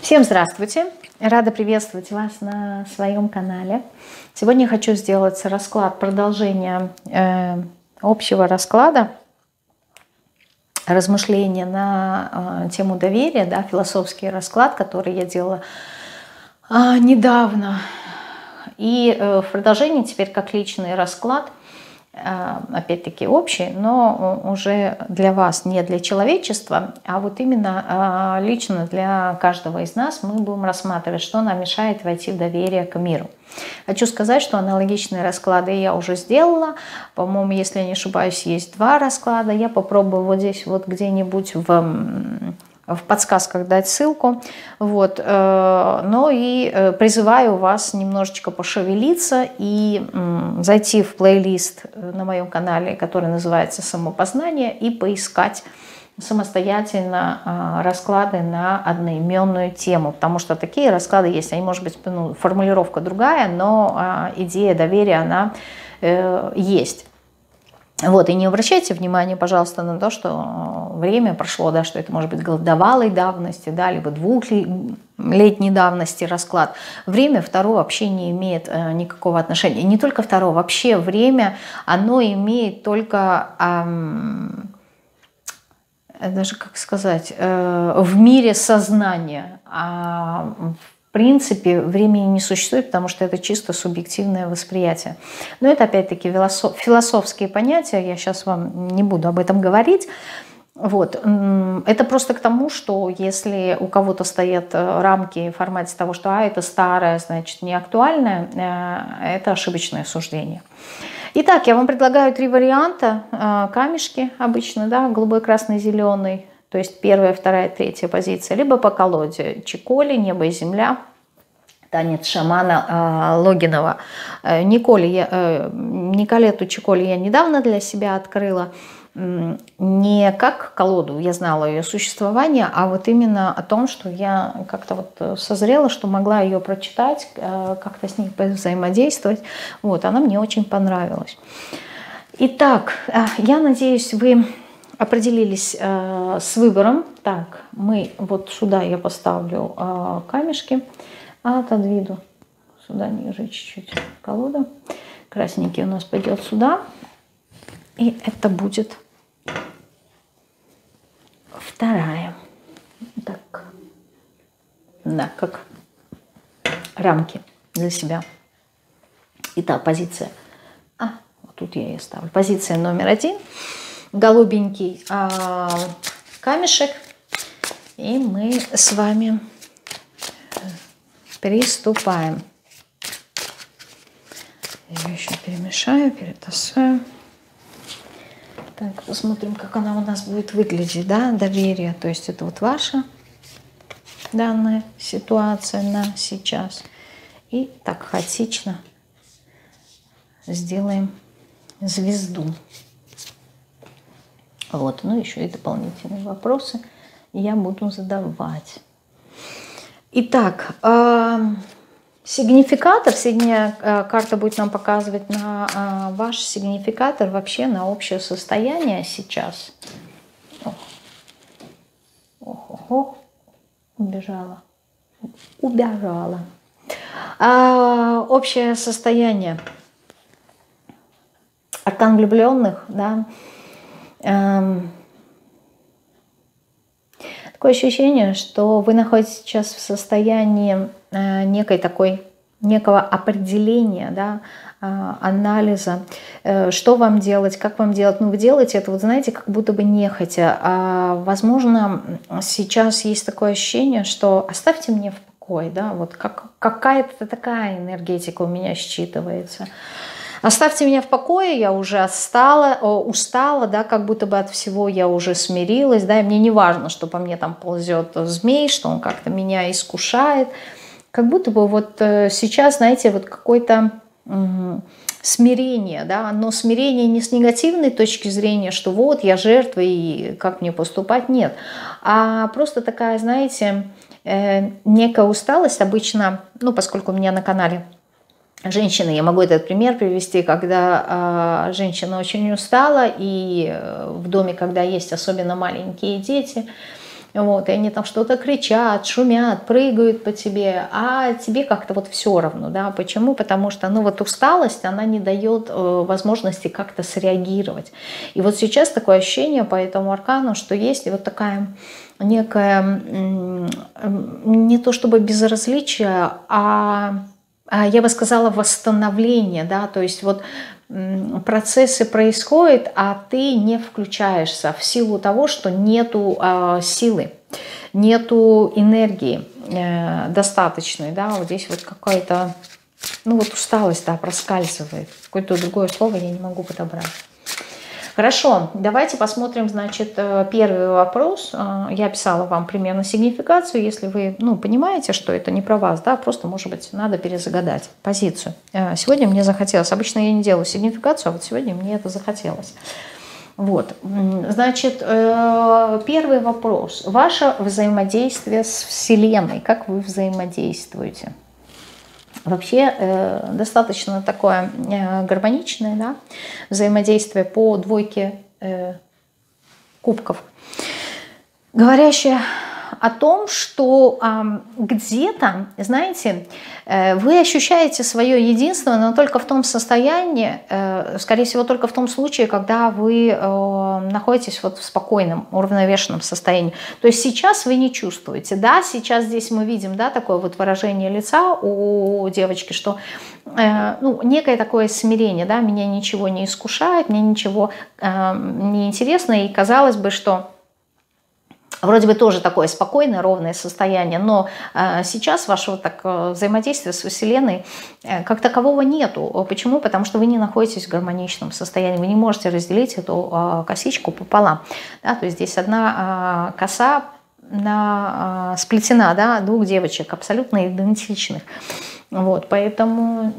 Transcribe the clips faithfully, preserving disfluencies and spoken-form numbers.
Всем здравствуйте! Рада приветствовать вас на своем канале. Сегодня я хочу сделать расклад, продолжение э, общего расклада, размышления на э, тему доверия, да, философский расклад, который я делала э, недавно. И э, в продолжении теперь как личный расклад, опять-таки общий, но уже для вас, не для человечества, а вот именно лично для каждого из нас мы будем рассматривать, что нам мешает войти в доверие к миру. Хочу сказать, что аналогичные расклады я уже сделала. По-моему, если я не ошибаюсь, есть два расклада. Я попробую вот здесь вот где-нибудь в... в подсказках дать ссылку. Вот. Но и призываю вас немножечко пошевелиться и зайти в плейлист на моем канале, который называется «Самопознание», и поискать самостоятельно расклады на одноименную тему. Потому что такие расклады есть. Они, может быть, ну, формулировка другая, но идея доверия, она есть. Вот, и не обращайте внимания, пожалуйста, на то, что время прошло, да, что это может быть годовалой давности, да, либо двухлетней давности расклад. Время второе вообще не имеет э, никакого отношения. Не только второе, вообще время, оно имеет только, эм, даже как сказать, э, в мире сознания. А в принципе, времени не существует, потому что это чисто субъективное восприятие. Но это, опять-таки, философские понятия, я сейчас вам не буду об этом говорить. Вот. Это просто к тому, что если у кого-то стоят рамки в формате того, что а, это старое, значит, не актуальное, это ошибочное суждение. Итак, я вам предлагаю три варианта. Камешки обычно, да, голубой, красный, зеленый. То есть первая, вторая, третья позиция. Либо по колоде Чиколи, «Небо и земля», танец шамана э, Логинова. Э, Николе я, э, Николету Чиколи я недавно для себя открыла. Не как колоду, я знала ее существование, а вот именно о том, что я как-то вот созрела, что могла ее прочитать, э, как-то с ней взаимодействовать. Вот, она мне очень понравилась. Итак, э, я надеюсь, вы определились э, с выбором. Так, мы вот сюда я поставлю э, камешки, отодвину сюда ниже чуть-чуть колода. Красненький у нас пойдет сюда. И это будет вторая. Так, да, как рамки для себя. Итак, позиция. А, вот тут я ее ставлю. Позиция номер один. Голубенький а, камешек, и мы с вами приступаем. Я еще перемешаю, перетасую. Так, посмотрим, как она у нас будет выглядеть, да, доверие. То есть это вот ваша данная ситуация на сейчас. И так хаотично сделаем звезду. Вот, ну еще и дополнительные вопросы я буду задавать. Итак, э, сигнификатор, сегодня э, карта будет нам показывать на э, ваш сигнификатор, вообще на общее состояние сейчас. Ох, ох, ох, ох. Убежала, убежала. А, общее состояние. Аркан влюбленных, да. Такое ощущение, что вы находитесь сейчас в состоянии некой такой, некого определения, да, анализа, что вам делать, как вам делать. Ну, вы делаете это, вот знаете, как будто бы нехотя. А, возможно, сейчас есть такое ощущение, что оставьте меня в покое, да, вот как, какая-то такая энергетика у меня считывается. Оставьте меня в покое, я уже отстала, устала, да, как будто бы от всего я уже смирилась, да, и мне не важно, что по мне там ползет змей, что он как-то меня искушает. Как будто бы вот сейчас, знаете, вот какое-то угу, смирение, да, но смирение не с негативной точки зрения, что вот я жертва и как мне поступать, нет, а просто такая, знаете, э, некая усталость обычно, ну, поскольку у меня на канале женщины, я могу этот пример привести, когда э, женщина очень устала, и в доме, когда есть особенно маленькие дети, Вот, и они там что-то кричат, шумят, прыгают по тебе, а тебе как-то вот все равно, да, почему? Потому что, ну, вот усталость, она не дает э, возможности как-то среагировать. И вот сейчас такое ощущение по этому аркану, что есть вот такая некая, не то чтобы безразличие, а, а я бы сказала восстановление, да, то есть вот процессы происходят, а ты не включаешься в силу того, что нету э, силы, нету энергии э, достаточной, да, вот здесь вот какая-то, ну вот усталость, да, проскальзывает, какое-то другое слово я не могу подобрать. Хорошо, давайте посмотрим, значит, первый вопрос. Я писала вам примерно сигнификацию. Если вы, ну, понимаете, что это не про вас, да, просто, может быть, надо перезагадать позицию. Сегодня мне захотелось, обычно я не делаю сигнификацию, а вот сегодня мне это захотелось. Вот, значит, первый вопрос. Ваше взаимодействие с Вселенной, как вы взаимодействуете? Вообще э, достаточно такое э, гармоничное, да, взаимодействие по двойке э, кубков, говорящее о том, что э, где-то, знаете, э, вы ощущаете свое единство, но только в том состоянии, э, скорее всего, только в том случае, когда вы э, находитесь вот в спокойном, уравновешенном состоянии. То есть сейчас вы не чувствуете, да, сейчас здесь мы видим, да, такое вот выражение лица у девочки, что э, ну, некое такое смирение, да, меня ничего не искушает, мне ничего э, не интересно, и казалось бы, что вроде бы тоже такое спокойное, ровное состояние, но э, сейчас вашего так, взаимодействия с Вселенной э, как такового нету. Почему? Потому что вы не находитесь в гармоничном состоянии, вы не можете разделить эту э, косичку пополам. Да? То есть здесь одна э, коса на, э, сплетена, да, двух девочек, абсолютно идентичных. Вот, поэтому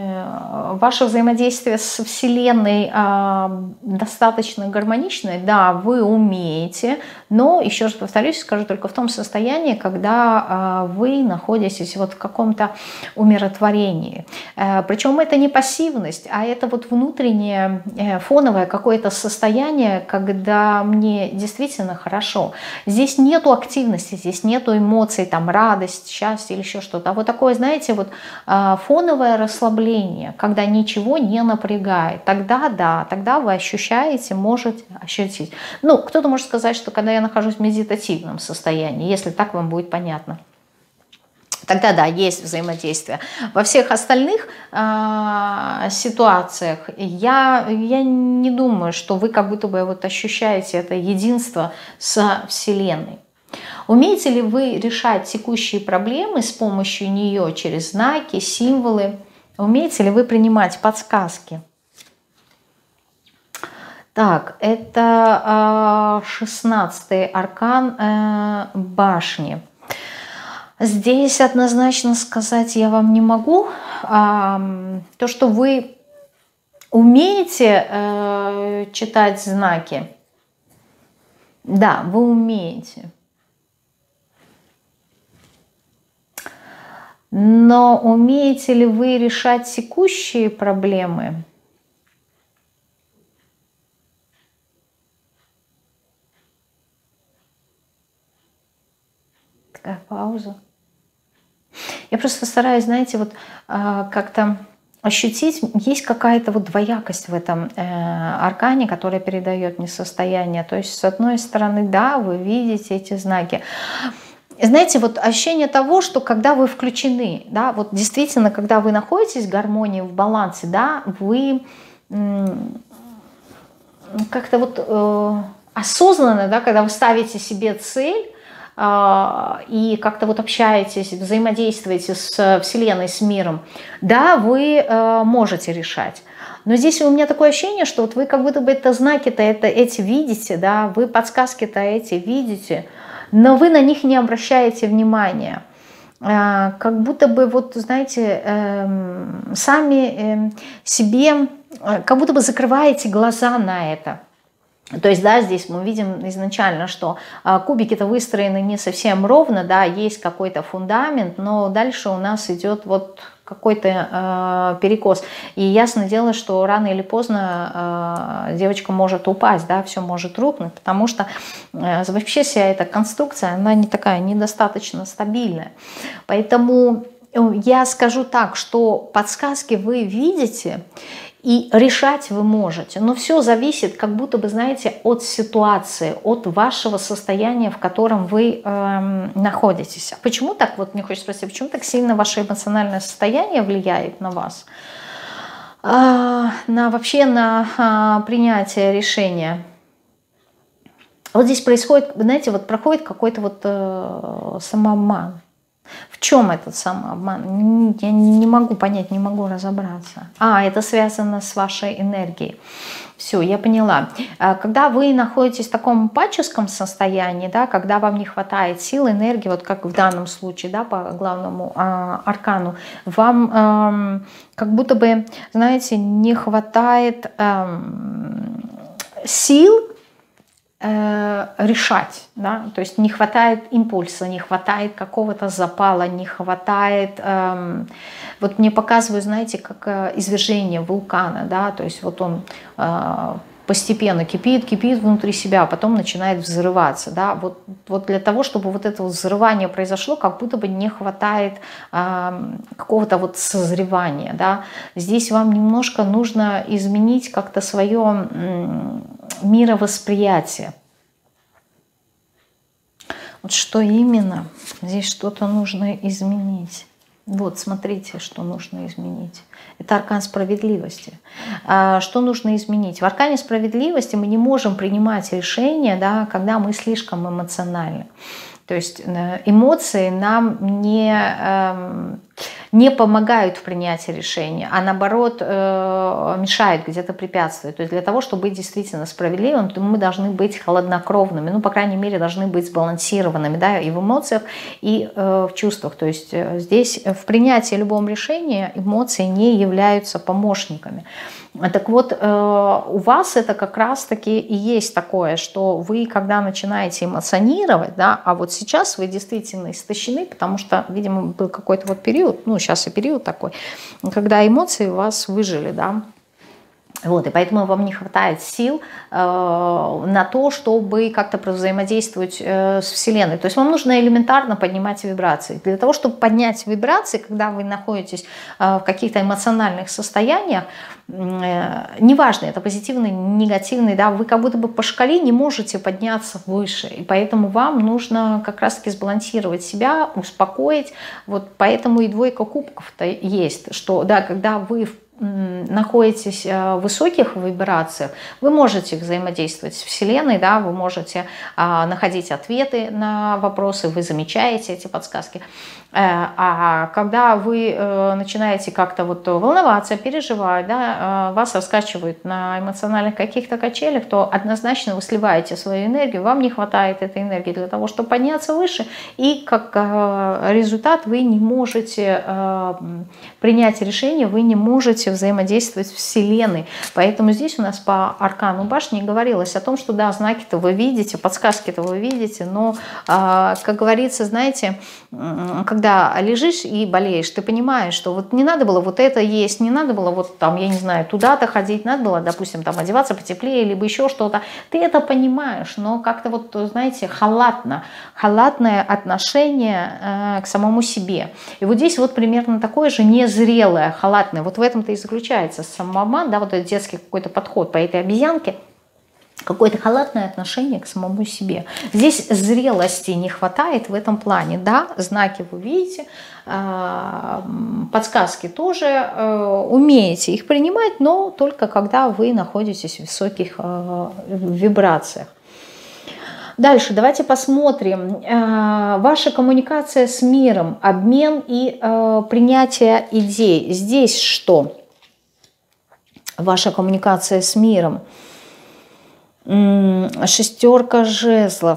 э, ваше взаимодействие с Вселенной э, достаточно гармоничное, да, вы умеете, но, еще раз повторюсь, скажу только в том состоянии, когда э, вы находитесь вот в каком-то умиротворении. Э, причем это не пассивность, а это вот внутреннее э, фоновое какое-то состояние, когда мне действительно хорошо. Здесь нету активности, здесь нету эмоций, там, радость, счастье или еще что-то. А вот такое, знаете, вот фоновое расслабление, когда ничего не напрягает, тогда да, тогда вы ощущаете, можете ощутить. Ну, кто-то может сказать, что когда я нахожусь в медитативном состоянии, если так вам будет понятно, тогда да, есть взаимодействие. Во всех остальных э, ситуациях я, я не думаю, что вы как будто бы вот ощущаете это единство со Вселенной. Умеете ли вы решать текущие проблемы с помощью нее через знаки, символы? Умеете ли вы принимать подсказки? Так, это шестнадцатый аркан э, башни. Здесь однозначно сказать я вам не могу. Э, то, что вы умеете э, читать знаки, да, вы умеете. Но умеете ли вы решать текущие проблемы? Такая пауза. Я просто стараюсь, знаете, вот как-то ощутить, есть какая-то вот двоякость в этом э, аркане, которая передает мне состояние. То есть, с одной стороны, да, вы видите эти знаки. Знаете, вот ощущение того, что когда вы включены, да, вот действительно, когда вы находитесь в гармонии, в балансе, да, вы как-то вот э, осознанно, да, когда вы ставите себе цель э, и как-то вот общаетесь, взаимодействуете с Вселенной, с миром, да, вы э, можете решать. Но здесь у меня такое ощущение, что вот вы как будто бы это знаки-то это, эти видите, да, вы подсказки-то эти видите, но вы на них не обращаете внимания. Как будто бы, вот, знаете, сами себе, как будто бы закрываете глаза на это. То есть, да, здесь мы видим изначально, что а, кубики-то выстроены не совсем ровно, да, есть какой-то фундамент, но дальше у нас идет вот какой-то э, перекос. И ясно дело, что рано или поздно э, девочка может упасть, да, все может рухнуть, потому что э, вообще вся эта конструкция, она не такая, недостаточно стабильная. Поэтому я скажу так, что подсказки вы видите, и решать вы можете, но все зависит, как будто бы, знаете, от ситуации, от вашего состояния, в котором вы э, находитесь. А почему так, вот мне хочется спросить, почему так сильно ваше эмоциональное состояние влияет на вас, а, на вообще на а, принятие решения? Вот здесь происходит, знаете, вот проходит какой-то вот э, самообман. В чем этот самообман? Я не могу понять, не могу разобраться. А, это связано с вашей энергией. Все, я поняла. Когда вы находитесь в таком патческом состоянии, да, когда вам не хватает сил, энергии, вот как в данном случае, да, по главному э, аркану, вам э, как будто бы, знаете, не хватает э, сил решать, да? То есть не хватает импульса, не хватает какого-то запала, не хватает, эм, вот мне показывают, знаете, как э, извержение вулкана, да, то есть вот он э, постепенно кипит, кипит внутри себя, а потом начинает взрываться, да, вот, вот для того, чтобы вот это вот взрывание произошло, как будто бы не хватает э, какого-то вот созревания, да, здесь вам немножко нужно изменить как-то свое э, мировосприятие. Вот что именно? Здесь что-то нужно изменить. Вот, смотрите, что нужно изменить. Это аркан справедливости. А что нужно изменить? В аркане справедливости мы не можем принимать решения, да, когда мы слишком эмоциональны. То есть эмоции нам не, э, не помогают в принятии решения, а наоборот э, мешают, где-то препятствуют. То есть для того, чтобы быть действительно справедливым, то мы должны быть холоднокровными, ну, по крайней мере, должны быть сбалансированными, да, и в эмоциях, и э, в чувствах. То есть здесь в принятии любого решения эмоции не являются помощниками. Так вот, у вас это как раз-таки и есть такое, что вы, когда начинаете эмоционировать, да, а вот сейчас вы действительно истощены, потому что, видимо, был какой-то вот период, ну, сейчас и период такой, когда эмоции вас выжили, да. Вот, и поэтому вам не хватает сил э, на то, чтобы как-то взаимодействовать э, с Вселенной. То есть вам нужно элементарно поднимать вибрации. Для того, чтобы поднять вибрации, когда вы находитесь э, в каких-то эмоциональных состояниях, э, неважно, это позитивный, негативный, да, вы как будто бы по шкале не можете подняться выше. И поэтому вам нужно как раз-таки сбалансировать себя, успокоить. Вот поэтому и двойка кубков-то есть, что, да, когда вы в находитесь в высоких вибрациях, вы можете взаимодействовать с Вселенной, да, вы можете а, находить ответы на вопросы, вы замечаете эти подсказки. А когда вы начинаете как-то вот волноваться, переживать, да, вас раскачивают на эмоциональных каких-то качелях, то однозначно вы сливаете свою энергию, вам не хватает этой энергии для того, чтобы подняться выше, и как результат вы не можете принять решение, вы не можете взаимодействовать с Вселенной. Поэтому здесь у нас по аркану башни говорилось о том, что да, знаки-то вы видите, подсказки-то вы видите, но, как говорится, знаете, когда когда лежишь и болеешь, ты понимаешь, что вот не надо было вот это есть, не надо было вот там, я не знаю, туда-то ходить, надо было, допустим, там одеваться потеплее, либо еще что-то. Ты это понимаешь, но как-то вот, знаете, халатно, халатное отношение э, к самому себе. И вот здесь вот примерно такое же незрелое, халатное. Вот в этом-то и заключается самообман, да, вот этот детский какой-то подход по этой обезьянке. Какое-то халатное отношение к самому себе. Здесь зрелости не хватает в этом плане. Да, знаки вы видите, подсказки тоже, умеете их принимать, но только когда вы находитесь в высоких вибрациях. Дальше давайте посмотрим. Ваша коммуникация с миром, обмен и принятие идей. Здесь что? Ваша коммуникация с миром. Шестерка жезлов.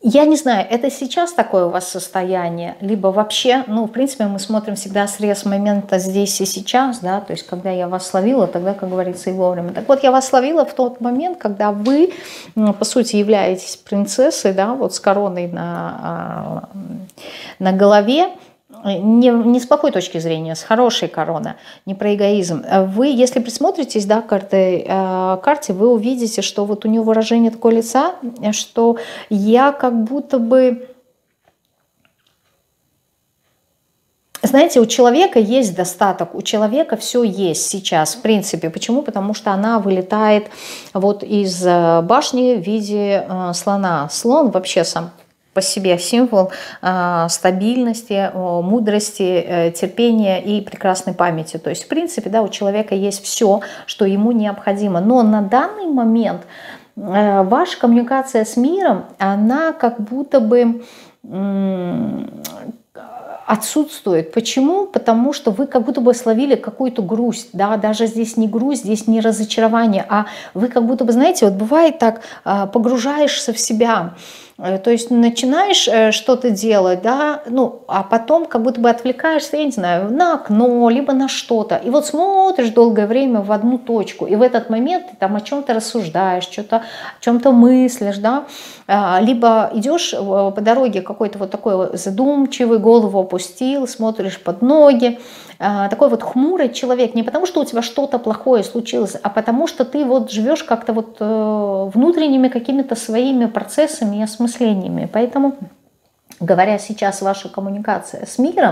Я не знаю, это сейчас такое у вас состояние, либо вообще, ну, в принципе, мы смотрим всегда срез момента здесь и сейчас, да, то есть, когда я вас словила, тогда, как говорится, и вовремя. Так вот, я вас словила в тот момент, когда вы, ну, по сути, являетесь принцессой, да, вот с короной на, на голове, Не, не с плохой точки зрения, с хорошей короны, не про эгоизм. Вы, если присмотритесь, да, к этой э, карте, вы увидите, что вот у нее выражение такое лица, что я как будто бы... Знаете, у человека есть достаток, у человека все есть сейчас, в принципе. Почему? Потому что она вылетает вот из башни в виде э, слона. Слон вообще сам по себе символ э, стабильности, э, мудрости, э, терпения и прекрасной памяти. То есть, в принципе, да, у человека есть все, что ему необходимо. Но на данный момент э, ваша коммуникация с миром, она как будто бы... Э, отсутствует. Почему? Потому что вы как будто бы словили какую-то грусть, да, даже здесь не грусть, здесь не разочарование, а вы как будто бы, знаете, вот бывает так, погружаешься в себя, то есть начинаешь что-то делать, да, ну, а потом как будто бы отвлекаешься, я не знаю, на окно, либо на что-то, и вот смотришь долгое время в одну точку, и в этот момент ты там о чем-то рассуждаешь, что-то, о чем-то мыслишь, да, либо идешь по дороге какой-то вот такой задумчивый, голову опустил, смотришь под ноги, такой вот хмурый человек, не потому что у тебя что-то плохое случилось, а потому что ты вот живешь как-то вот внутренними какими-то своими процессами и осмыслениями. Поэтому, говоря сейчас, ваша коммуникация с миром,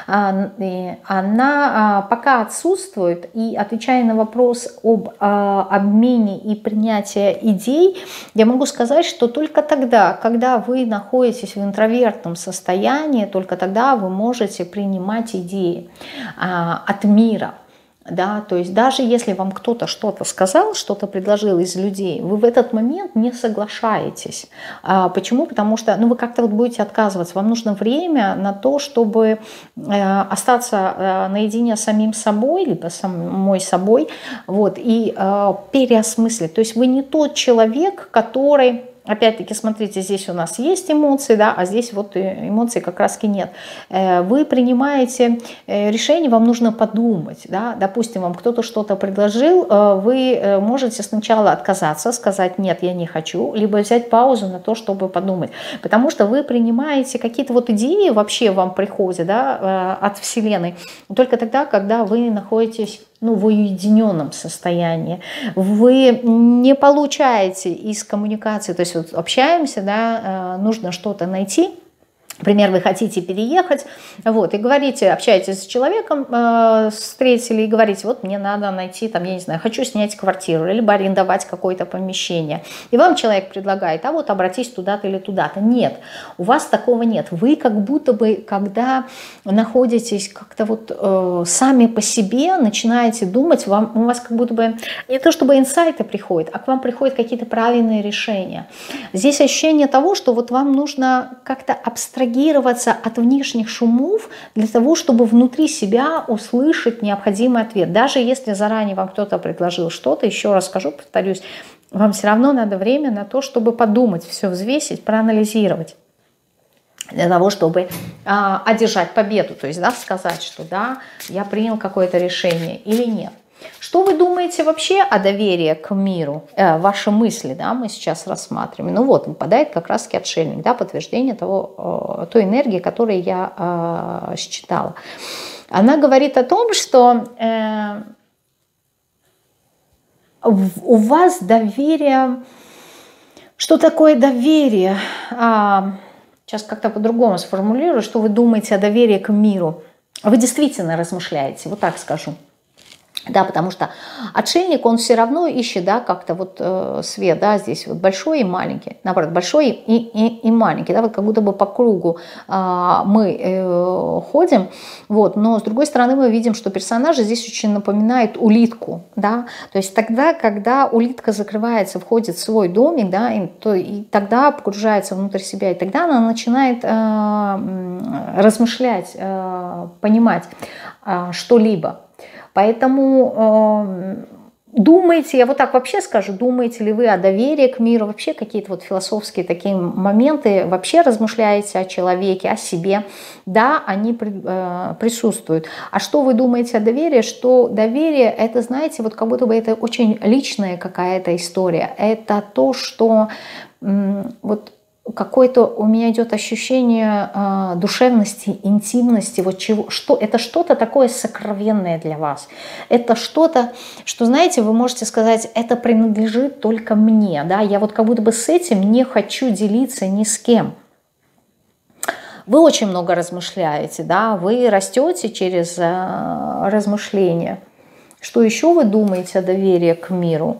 она пока отсутствует, и отвечая на вопрос об обмене и принятии идей, я могу сказать, что только тогда, когда вы находитесь в интровертном состоянии, только тогда вы можете принимать идеи от мира. Да, то есть даже если вам кто-то что-то сказал, что-то предложил из людей, вы в этот момент не соглашаетесь. А почему? Потому что ну, вы как-то вот будете отказываться. Вам нужно время на то, чтобы э, остаться э, наедине с самим собой, либо самой собой, вот, и э, переосмыслить. То есть вы не тот человек, который... Опять-таки, смотрите, здесь у нас есть эмоции, да, а здесь вот эмоций как раз и нет. Вы принимаете решение, вам нужно подумать, да, допустим, вам кто-то что-то предложил, вы можете сначала отказаться, сказать «нет, я не хочу», либо взять паузу на то, чтобы подумать, потому что вы принимаете какие-то вот идеи, вообще вам приходят, да, от Вселенной, только тогда, когда вы находитесь ну, в уединенном состоянии, вы не получаете из коммуникации, то есть вот общаемся, да, нужно что-то найти. Например, вы хотите переехать, вот, и говорите, общаетесь с человеком, э, встретили, и говорите, вот мне надо найти, там, я не знаю, хочу снять квартиру, либо арендовать какое-то помещение. И вам человек предлагает, а вот обратись туда-то или туда-то. Нет, у вас такого нет. Вы как будто бы, когда находитесь как-то вот э, сами по себе, начинаете думать, вам, у вас как будто бы, не то чтобы инсайты приходят, а к вам приходят какие-то правильные решения. Здесь ощущение того, что вот вам нужно как-то абстрагироваться от внешних шумов для того, чтобы внутри себя услышать необходимый ответ. Даже если заранее вам кто-то предложил что-то, еще раз скажу, повторюсь, вам все равно надо время на то, чтобы подумать, все взвесить, проанализировать. Для того, чтобы а, одержать победу, то есть да, сказать, что да, я принял какое-то решение или нет. Что вы думаете вообще о доверии к миру? Э, ваши мысли, да, мы сейчас рассматриваем. Ну вот, выпадает как раз-таки отшельник, да, подтверждение того, э, той энергии, которую я э, считала. Она говорит о том, что э, у вас доверие... Что такое доверие? А, сейчас как-то по-другому сформулирую, что вы думаете о доверии к миру. Вы действительно размышляете, вот так скажу. Да, потому что отшельник, он все равно ищет, да, как-то вот э, свет, да, здесь вот большой и маленький, наоборот, большой и, и, и маленький, да, вот как будто бы по кругу э, мы э, ходим, вот, но с другой стороны мы видим, что персонажи здесь очень напоминают улитку, да, то есть тогда, когда улитка закрывается, входит в свой домик, да, и, то, и тогда погружается внутрь себя, и тогда она начинает э, размышлять, э, понимать э, что-либо. Поэтому э, думаете, я вот так вообще скажу, думаете ли вы о доверии к миру, вообще какие-то вот философские такие моменты, вообще размышляете о человеке, о себе, да, они присутствуют. А что вы думаете о доверии? Что доверие, это, знаете, вот как будто бы это очень личная какая-то история, это то, что вот какое-то у меня идет ощущение э, душевности, интимности, вот чего, что, это что-то такое сокровенное для вас. Это что-то, что, знаете, вы можете сказать, это принадлежит только мне, да, я вот как будто бы с этим не хочу делиться ни с кем. Вы очень много размышляете, да, вы растете через э, размышления. Что еще вы думаете о доверии к миру?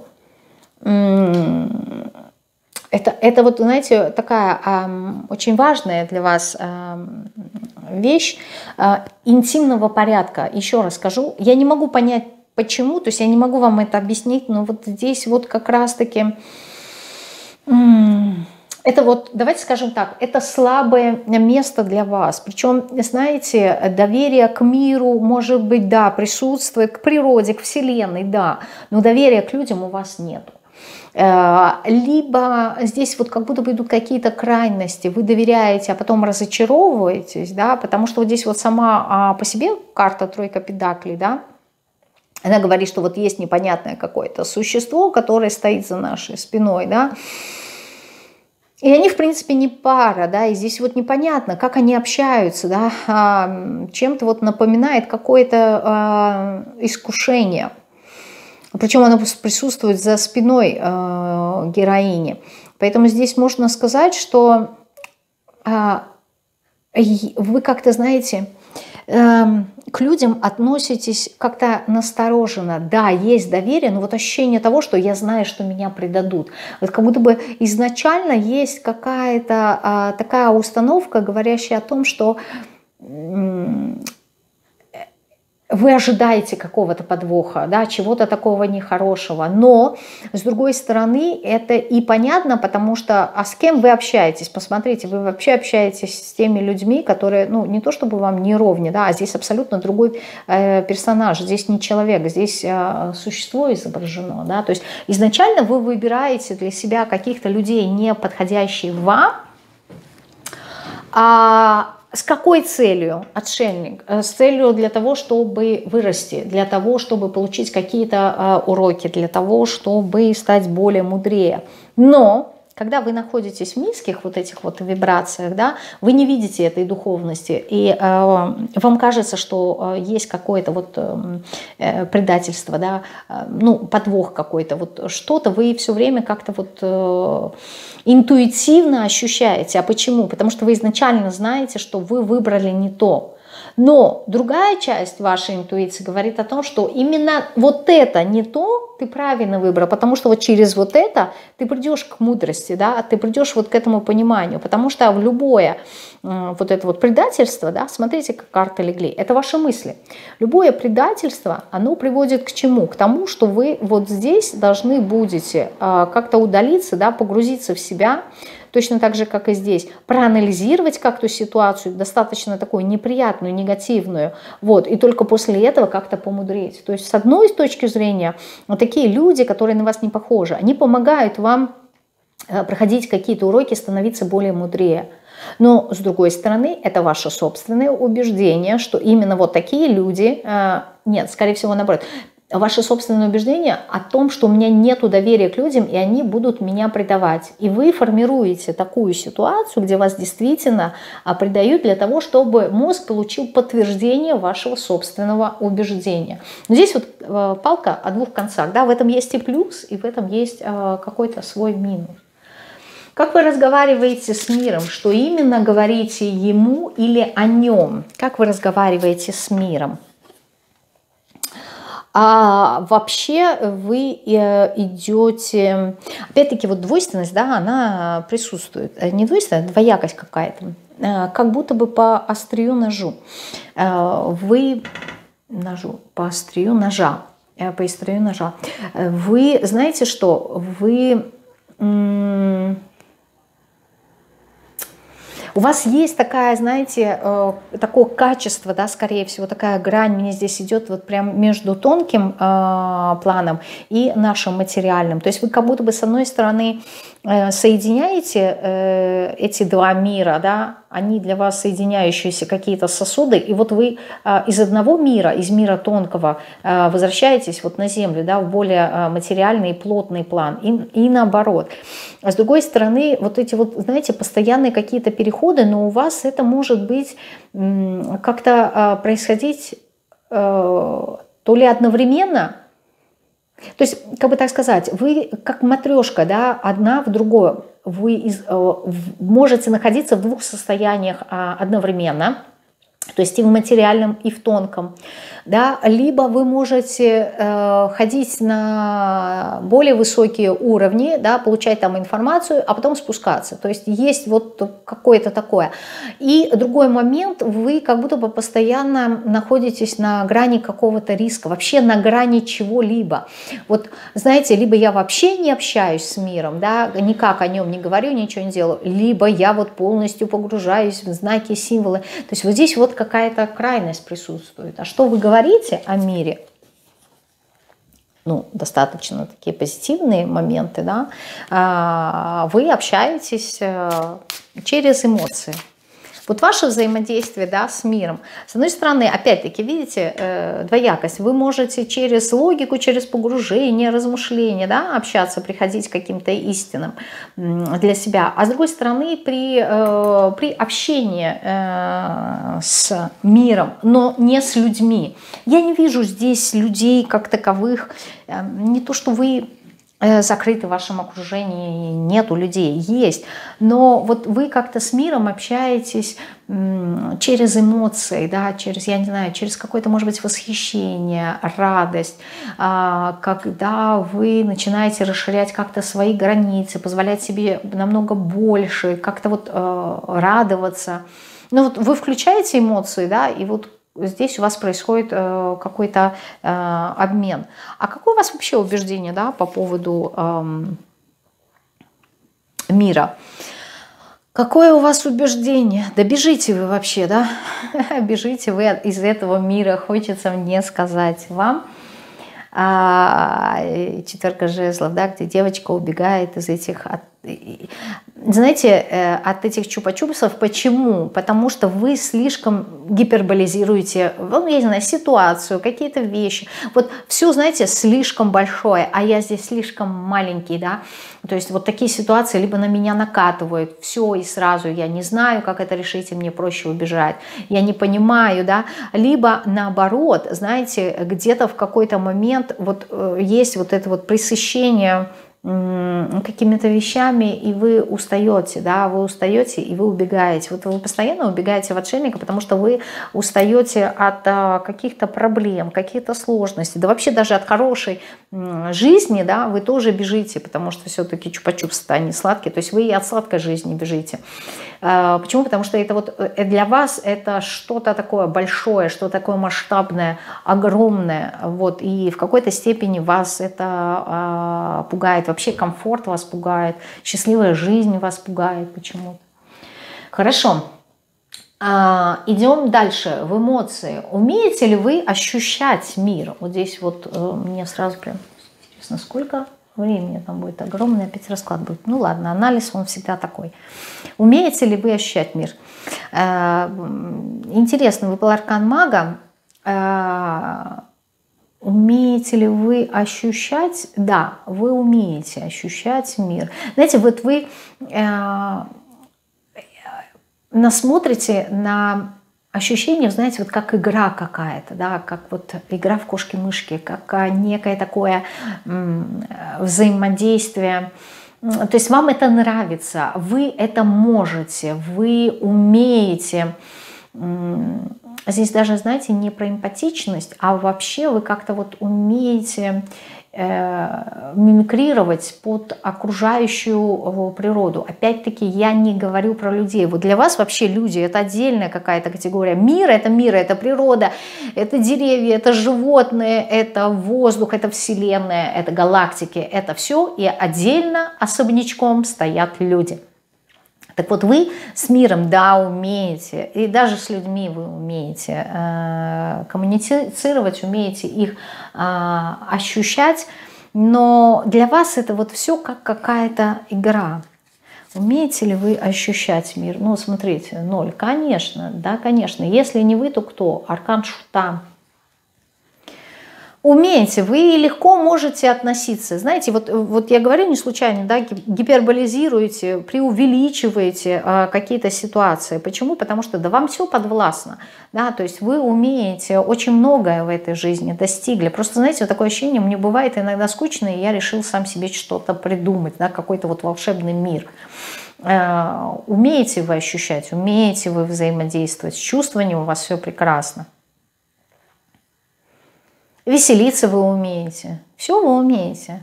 М-м- Это, это вот, знаете, такая э, очень важная для вас э, вещь э, интимного порядка. Еще раз скажу, я не могу понять, почему, то есть я не могу вам это объяснить, но вот здесь вот как раз-таки, это вот, давайте скажем так, это слабое место для вас. Причем, знаете, доверие к миру, может быть, да, присутствует, к природе, к Вселенной, да, но доверия к людям у вас нет. Либо здесь вот как будто бы идут какие-то крайности, вы доверяете, а потом разочаровываетесь, да, потому что вот здесь вот сама по себе карта тройка педаклей, да, она говорит, что вот есть непонятное какое-то существо, которое стоит за нашей спиной, да, и они, в принципе, не пара, да, и здесь вот непонятно, как они общаются, да, чем-то вот напоминает какое-то искушение. Причем оно присутствует за спиной э, героини. Поэтому здесь можно сказать, что э, вы как-то, знаете, э, к людям относитесь как-то настороженно. Да, есть доверие, но вот ощущение того, что я знаю, что меня предадут. Вот как будто бы изначально есть какая-то э, такая установка, говорящая о том, что... Э, вы ожидаете какого-то подвоха, да, чего-то такого нехорошего, но, с другой стороны, это и понятно, потому что, а с кем вы общаетесь? Посмотрите, вы вообще общаетесь с теми людьми, которые, ну, не то чтобы вам не ровня, да, а здесь абсолютно другой э, персонаж, здесь не человек, здесь э, существо изображено, да, то есть изначально вы выбираете для себя каких-то людей, не подходящих вам, а с какой целью, отшельник? С целью для того, чтобы вырасти, для того, чтобы получить какие-то уроки, для того, чтобы стать более мудрее. Но когда вы находитесь в низких вот этих вот вибрациях, да, вы не видите этой духовности, и э, вам кажется, что э, есть какое-то вот э, предательство, да, э, ну, подвох какой-то, вот что-то вы все время как-то вот э, интуитивно ощущаете. А почему? Потому что вы изначально знаете, что вы выбрали не то. Но другая часть вашей интуиции говорит о том, что именно вот это не то ты правильно выбрал, потому что вот через вот это ты придешь к мудрости, да, ты придешь вот к этому пониманию, потому что в любое э, вот это вот предательство, да, смотрите, как карты легли, это ваши мысли. Любое предательство, оно приводит к чему? К тому, что вы вот здесь должны будете э, как-то удалиться, да, погрузиться в себя, точно так же, как и здесь, проанализировать как-то ситуацию, достаточно такую неприятную, негативную, вот, и только после этого как-то помудреть. То есть, с одной точки зрения, вот такие люди, которые на вас не похожи, они помогают вам проходить какие-то уроки, становиться более мудрее. Но, с другой стороны, это ваше собственное убеждение, что именно вот такие люди, нет, скорее всего, наоборот, ваше собственное убеждение о том, что у меня нет доверия к людям, и они будут меня предавать. И вы формируете такую ситуацию, где вас действительно предают для того, чтобы мозг получил подтверждение вашего собственного убеждения. Но здесь вот палка о двух концах. Да? В этом есть и плюс, и в этом есть какой-то свой минус. Как вы разговариваете с миром? Что именно говорите ему или о нем? Как вы разговариваете с миром? А вообще вы идете, опять-таки вот двойственность, да, она присутствует, не двойственность, а двоякость какая-то, как будто бы по острию ножу. Вы, ножу, по острию ножа, по острию ножа. Вы знаете что, вы... У вас есть такая, знаете, э, такое качество, да, скорее всего, такая грань мне здесь идет вот прям между тонким э, планом и нашим материальным. То есть вы как будто бы с одной стороны э, соединяете э, эти два мира, да, они для вас соединяющиеся какие-то сосуды, и вот вы э, из одного мира, из мира тонкого, э, возвращаетесь вот на Землю, да, в более э, материальный и плотный план, и, и наоборот. А с другой стороны, вот эти вот, знаете, постоянные какие-то переходы, но у вас это может быть э, как-то э, происходить э, то ли одновременно, то есть, как бы так сказать, вы как матрешка, да, одна в другую, вы из, э, можете находиться в двух состояниях э, одновременно, то есть и в материальном, и в тонком, да, либо вы можете э, ходить на более высокие уровни, да, получать там информацию, а потом спускаться, то есть есть вот какое-то такое. И другой момент, вы как будто бы постоянно находитесь на грани какого-то риска, вообще на грани чего-либо. Вот, знаете, либо я вообще не общаюсь с миром, да, никак о нем не говорю, ничего не делаю, либо я вот полностью погружаюсь в знаки, символы, то есть вот здесь вот какая-то крайность присутствует. А что вы говорите о мире? Ну, достаточно такие позитивные моменты, да? Вы общаетесь через эмоции. Вот ваше взаимодействие, да, с миром. С одной стороны, опять-таки, видите, э, двоякость. Вы можете через логику, через погружение, размышления, да, общаться, приходить к каким-то истинам для себя. А с другой стороны, при, э, при общении э, с миром, но не с людьми. Я не вижу здесь людей как таковых. Э, не то, что вы закрыты в вашем окружении, нету людей, есть. Но вот вы как-то с миром общаетесь через эмоции, да, через, я не знаю, через какое-то, может быть, восхищение, радость, когда вы начинаете расширять как-то свои границы, позволять себе намного больше, как-то вот радоваться. Ну вот вы включаете эмоции, да, и вот здесь у вас происходит э, какой-то э, обмен. А какое у вас вообще убеждение, да, по поводу э, мира? Какое у вас убеждение? Да бежите вы вообще, да? Бежите вы из этого мира, хочется мне сказать вам. А, четверка жезлов, да, где девочка убегает из этих... От, знаете, от этих чупа-чупсов. Почему? Потому что вы слишком гиперболизируете, ну, я не знаю, ситуацию, какие-то вещи. Вот все, знаете, слишком большое, а я здесь слишком маленький, да. То есть вот такие ситуации либо на меня накатывают, все и сразу я не знаю, как это решить, и мне проще убежать. Я не понимаю, да. Либо наоборот, знаете, где-то в какой-то момент вот есть вот это вот пресыщение какими-то вещами, и вы устаете, да, вы устаете, и вы убегаете. Вот вы постоянно убегаете в отшельника, потому что вы устаете от а, каких-то проблем, каких-то сложностей, да вообще даже от хорошей м, жизни, да, вы тоже бежите, потому что все-таки чупа-чупсы-то они сладкие, то есть вы и от сладкой жизни бежите. А, почему? Потому что это вот для вас это что-то такое большое, что-то такое масштабное, огромное, вот, и в какой-то степени вас это а, пугает. Вообще комфорт вас пугает, счастливая жизнь вас пугает почему-то. Хорошо. А, идем дальше в эмоции. Умеете ли вы ощущать мир? Вот здесь вот э, мне сразу прям интересно, сколько времени там будет. Огромный опять расклад будет. Ну ладно, анализ он всегда такой. Умеете ли вы ощущать мир? Э, интересно, выпал аркан мага. Э, Умеете ли вы ощущать? Да, вы умеете ощущать мир. Знаете, вот вы э, насмотрите на ощущение, знаете, вот как игра какая-то, да, как вот игра в кошки-мышки, как некое такое м, взаимодействие. То есть вам это нравится, вы это можете, вы умеете. М, Здесь даже, знаете, не про эмпатичность, а вообще вы как-то вот умеете э, мимикрировать под окружающую природу. Опять-таки я не говорю про людей. Вот для вас вообще люди — это отдельная какая-то категория. Мир — это мир, это природа, это деревья, это животные, это воздух, это вселенная, это галактики, это все. И отдельно, особнячком стоят люди. Так вот, вы с миром, да, умеете, и даже с людьми вы умеете э, коммуницировать, умеете их э, ощущать, но для вас это вот все как какая-то игра. Умеете ли вы ощущать мир? Ну, смотрите, ноль. Конечно, да, конечно. Если не вы, то кто? Аркан Шута. Умеете, вы легко можете относиться. Знаете, вот, вот я говорю не случайно, да, гиперболизируете, преувеличиваете э, какие-то ситуации. Почему? Потому что да, вам все подвластно. Да, то есть вы умеете очень многое в этой жизни, достигли. Просто, знаете, вот такое ощущение, мне бывает иногда скучно, и я решил сам себе что-то придумать, да, какой-то вот волшебный мир. Э, умеете вы ощущать, умеете вы взаимодействовать, с чувствованием у вас все прекрасно. Веселиться вы умеете. Все вы умеете.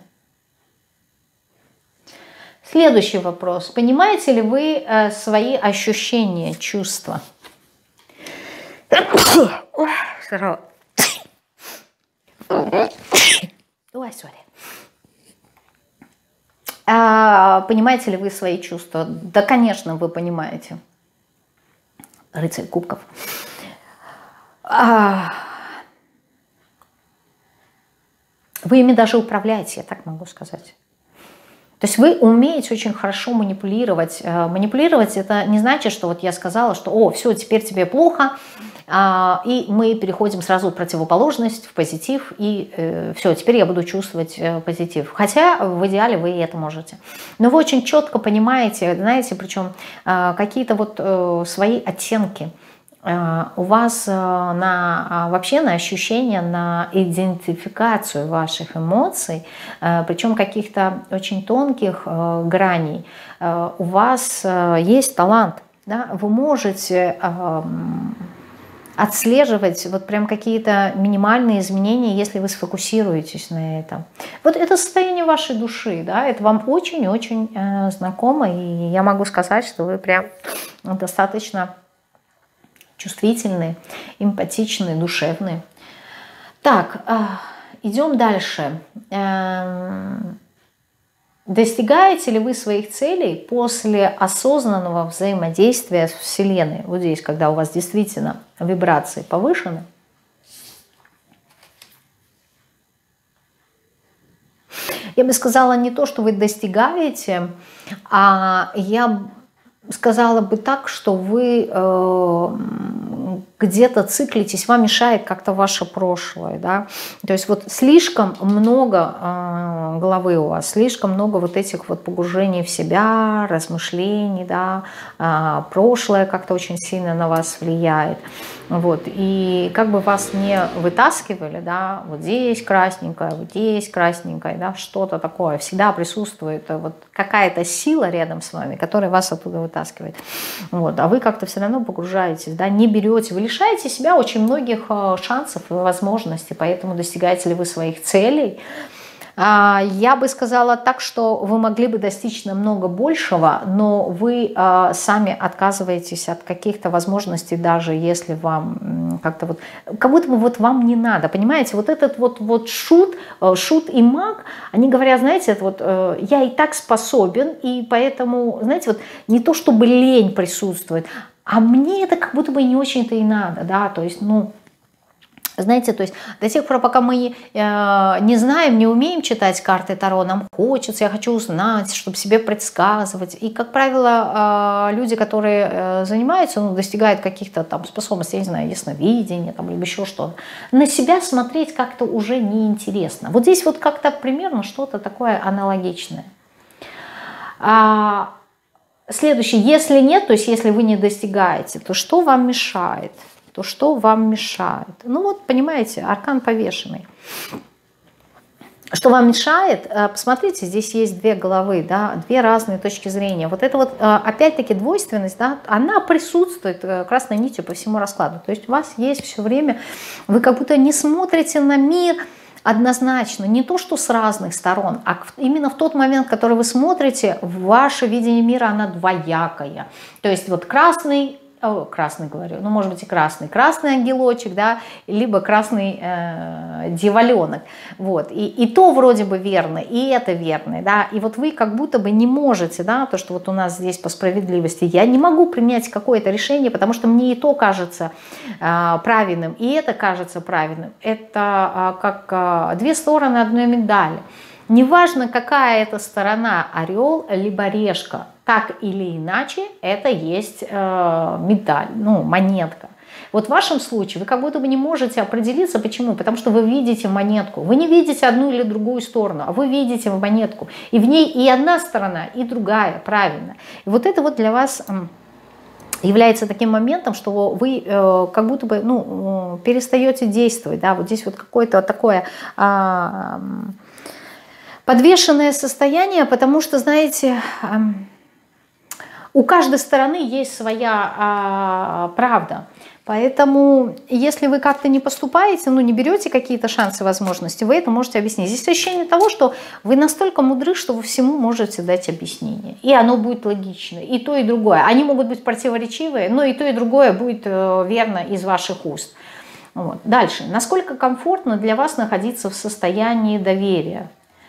Следующий вопрос. Понимаете ли вы э, свои ощущения, чувства? Ой, сори. А, понимаете ли вы свои чувства? Да, конечно, вы понимаете. Рыцарь кубков. А, Вы ими даже управляете, я так могу сказать. То есть вы умеете очень хорошо манипулировать. Манипулировать это не значит, что вот я сказала, что о, все, теперь тебе плохо, и мы переходим сразу в противоположность, в позитив, и все, теперь я буду чувствовать позитив. Хотя в идеале вы это можете. Но вы очень четко понимаете, знаете, причем какие-то вот свои оттенки. У вас на, вообще на ощущение, на идентификацию ваших эмоций, причем каких-то очень тонких граней, у вас есть талант. Да? Вы можете отслеживать вот прям какие-то минимальные изменения, если вы сфокусируетесь на этом. Вот это состояние вашей души, да, это вам очень-очень знакомо, и я могу сказать, что вы прям достаточно чувствительные, эмпатичные, душевные. Так, идем дальше. Достигаете ли вы своих целей после осознанного взаимодействия с Вселенной? Вот здесь, когда у вас действительно вибрации повышены. Я бы сказала не то, что вы достигаете, а я сказала бы так, что вы э, где-то циклитесь, вам мешает как-то ваше прошлое, да, то есть вот слишком много э, головы у вас, слишком много вот этих вот погружений в себя, размышлений, да, э, прошлое как-то очень сильно на вас влияет, вот, и как бы вас не вытаскивали, да, вот здесь красненькое, вот здесь красненькое, да, что-то такое, всегда присутствует вот какая-то сила рядом с вами, которая вас оттуда вытаскивает, вот, а вы как-то все равно погружаетесь, да, не берете, вы лишаете себя очень многих шансов и возможностей, поэтому достигаете ли вы своих целей. Я бы сказала так, что вы могли бы достичь намного большего, но вы сами отказываетесь от каких-то возможностей, даже если вам как-то вот, как будто бы вот вам не надо, понимаете, вот этот вот, вот шут, шут и маг, они говорят, знаете, это вот я и так способен, и поэтому, знаете, вот не то чтобы лень присутствует, а мне это как будто бы не очень-то и надо, да, то есть, ну, знаете, то есть до тех пор, пока мы э, не знаем, не умеем читать карты Таро, нам хочется, я хочу узнать, чтобы себе предсказывать. И, как правило, э, люди, которые э, занимаются, ну, достигают каких-то там способностей, я не знаю, ясновидения, там, либо еще что-то, на себя смотреть как-то уже неинтересно. Вот здесь вот как-то примерно что-то такое аналогичное. А, следующее, если нет, то есть если вы не достигаете, то что вам мешает? то что вам мешает? Ну вот, понимаете, аркан повешенный. Что вам мешает? Посмотрите, здесь есть две головы, да, две разные точки зрения. Вот это вот, опять-таки, двойственность, да, она присутствует красной нитью по всему раскладу. То есть у вас есть все время, вы как будто не смотрите на мир однозначно, не то, что с разных сторон, а именно в тот момент, который вы смотрите, ваше видение мира, оно двоякое. То есть вот красный о, красный говорю, ну, может быть, и красный, красный ангелочек, да, либо красный э, дьяволенок, вот, и, и то вроде бы верно, и это верно, да, и вот вы как будто бы не можете, да, то, что вот у нас здесь по справедливости, я не могу принять какое-то решение, потому что мне и то кажется э, правильным, и это кажется правильным, это э, как э, две стороны одной медали. Неважно, какая это сторона, орел либо решка, так или иначе, это есть э, медаль, ну, монетка. Вот в вашем случае вы как будто бы не можете определиться. Почему? Потому что вы видите монетку. Вы не видите одну или другую сторону, а вы видите монетку. И в ней и одна сторона, и другая, правильно. И вот это вот для вас является таким моментом, что вы э, как будто бы ну, перестаете действовать. Да? Вот здесь вот какое-то такое... Э, подвешенное состояние, потому что, знаете, у каждой стороны есть своя а, правда. Поэтому, если вы как-то не поступаете, ну, не берете какие-то шансы, возможности, вы это можете объяснить. Здесь ощущение того, что вы настолько мудры, что вы всему можете дать объяснение. И оно будет логично. И то, и другое. Они могут быть противоречивые, но и то, и другое будет верно из ваших уст. Вот. Дальше. Насколько комфортно для вас находиться в состоянии доверия?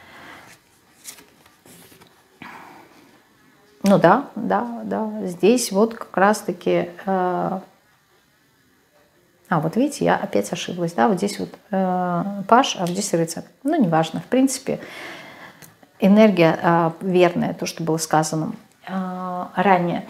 Ну да, да, да, здесь вот как раз-таки, э, а вот видите, я опять ошиблась, да, вот здесь вот э, паж, а вот здесь рыцарь, ну неважно, в принципе, энергия э, верная, то, что было сказано э, ранее.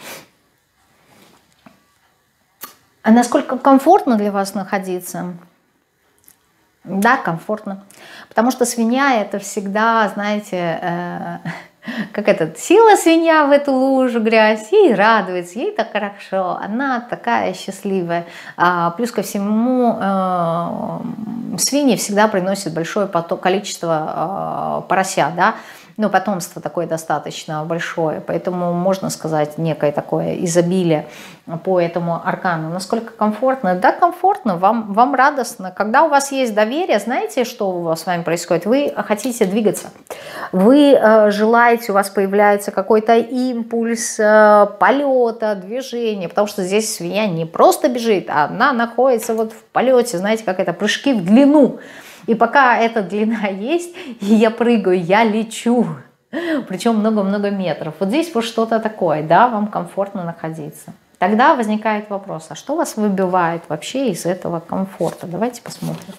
А насколько комфортно для вас находиться? Да, комфортно, потому что свинья это всегда, знаете... Э, как этот, села свинья в эту лужу грязь и радуется, ей так хорошо, она такая счастливая. А, плюс ко всему, э, свиньи всегда приносят большое поток, количество э, поросят, да, ну, потомство такое достаточно большое, поэтому можно сказать некое такое изобилие по этому аркану. Насколько комфортно? Да, комфортно, вам, вам радостно. Когда у вас есть доверие, знаете, что у вас с вами происходит? Вы хотите двигаться, вы э, желаете, у вас появляется какой-то импульс э, полета, движения, потому что здесь свинья не просто бежит, а она находится вот в полете, знаете, как это, прыжки в длину. И пока эта длина есть, и я прыгаю, я лечу, причем много-много метров. Вот здесь вот что-то такое, да, вам комфортно находиться. Тогда возникает вопрос, а что вас выбивает вообще из этого комфорта? Давайте посмотрим.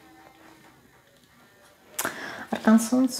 Аркан Солнца.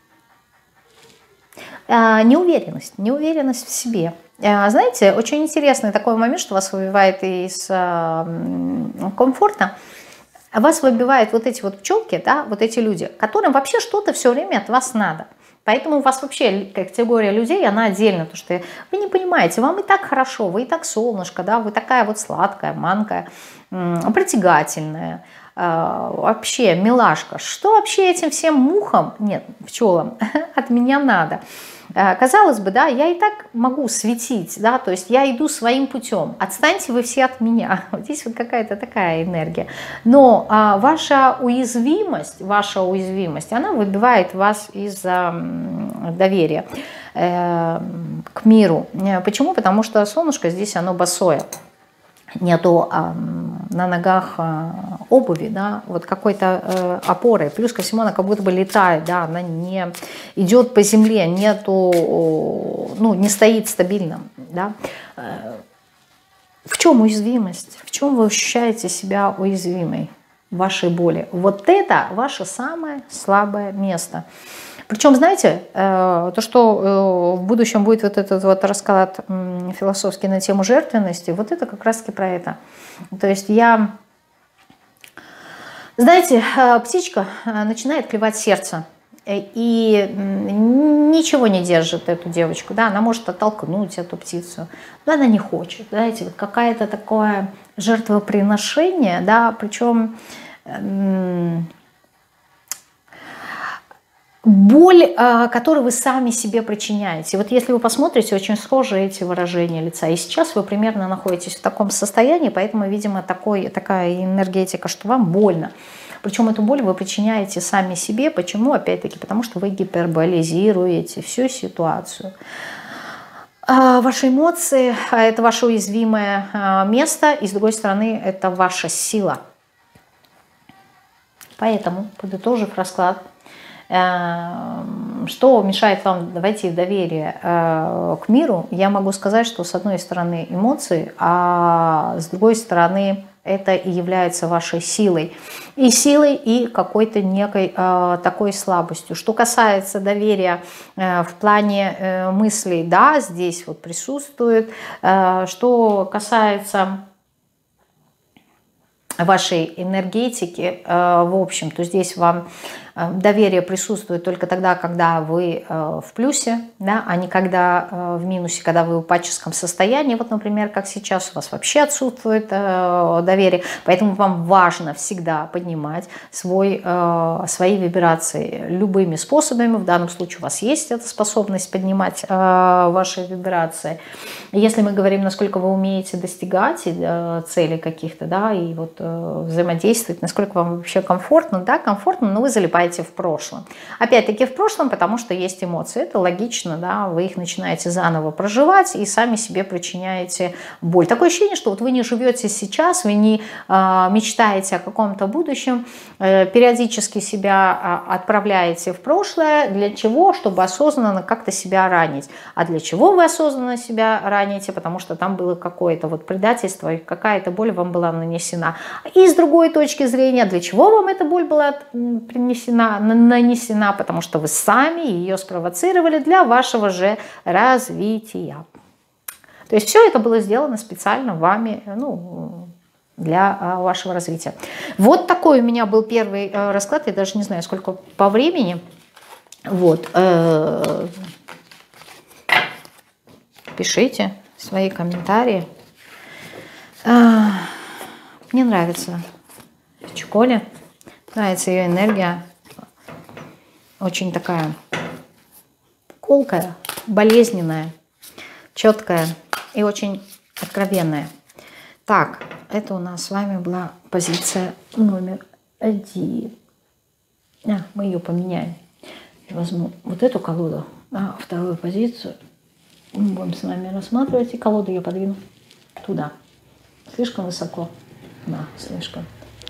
А, неуверенность, неуверенность в себе. А, знаете, очень интересный такой момент, что вас выбивает из а, комфорта. Вас выбивают вот эти вот пчелки, да, вот эти люди, которым вообще что-то все время от вас надо. Поэтому у вас вообще категория людей, она отдельно, потому что вы не понимаете, вам и так хорошо, вы и так солнышко, да, вы такая вот сладкая, манкая, притягательная, вообще милашка. Что вообще этим всем мухам, нет, пчелам, от меня надо? Казалось бы, да, я и так могу светить, да, то есть я иду своим путем, отстаньте вы все от меня, вот здесь вот какая-то такая энергия, но а, ваша уязвимость, ваша уязвимость, она выбивает вас из а, доверия э, к миру. Почему? Потому что солнышко здесь, оно босое. Нету а, на ногах а, обуви, да, вот какой-то э, опоры. Плюс ко всему она как будто бы летает, да, она не идет по земле, нету, ну, не стоит стабильно, да. В чем уязвимость? В чем вы ощущаете себя уязвимой в вашей боли? Вот это ваше самое слабое место. Причем, знаете, то, что в будущем будет вот этот вот расклад философский на тему жертвенности, вот это как раз-таки про это. То есть я, знаете, птичка начинает клевать сердце, и ничего не держит эту девочку, да, она может оттолкнуть эту птицу, но она не хочет, знаете, вот какое-то такое жертвоприношение, да, причем... боль, которую вы сами себе причиняете. Вот если вы посмотрите, очень схожи эти выражения лица. И сейчас вы примерно находитесь в таком состоянии, поэтому, видимо, такой, такая энергетика, что вам больно. Причем эту боль вы причиняете сами себе. Почему? Опять-таки, потому что вы гиперболизируете всю ситуацию. Ваши эмоции – это ваше уязвимое место, и с другой стороны, это ваша сила. Поэтому, подытожив расклад, что мешает вам войти в доверие к миру, я могу сказать, что с одной стороны эмоции, а с другой стороны это и является вашей силой. И силой, и какой-то некой э, такой слабостью. Что касается доверия э, в плане э, мыслей, да, здесь вот присутствует. Э, что касается вашей энергетики, э, в общем, то здесь вам доверие присутствует только тогда, когда вы в плюсе, да, а не когда в минусе, когда вы в упадческом состоянии. Вот, например, как сейчас, у вас вообще отсутствует доверие. Поэтому вам важно всегда поднимать свой, свои вибрации любыми способами. В данном случае у вас есть эта способность поднимать ваши вибрации. Если мы говорим, насколько вы умеете достигать целей каких-то, да, и вот взаимодействовать, насколько вам вообще комфортно, да, комфортно, но вы залипаете в прошлом. Опять-таки в прошлом, потому что есть эмоции. Это логично, да, вы их начинаете заново проживать и сами себе причиняете боль. Такое ощущение, что вот вы не живете сейчас, вы не э, мечтаете о каком-то будущем, э, периодически себя э, отправляете в прошлое. Для чего? Чтобы осознанно как-то себя ранить. А для чего вы осознанно себя раните? Потому что там было какое-то вот предательство, и какая-то боль вам была нанесена. И с другой точки зрения, для чего вам эта боль была принесена? нанесена, потому что вы сами ее спровоцировали для вашего же развития. То есть все это было сделано специально вами, ну, для вашего развития. Вот такой у меня был первый расклад, я даже не знаю, сколько по времени. Вот. Пишите свои комментарии. Мне нравится Чуколи, нравится ее энергия. Очень такая колкая, болезненная, четкая и очень откровенная. Так, это у нас с вами была позиция номер один. А, мы ее поменяем. Я возьму вот эту колоду, а вторую позицию мы будем с вами рассматривать. И колоду я подвину туда. Слишком высоко. Да, слишком.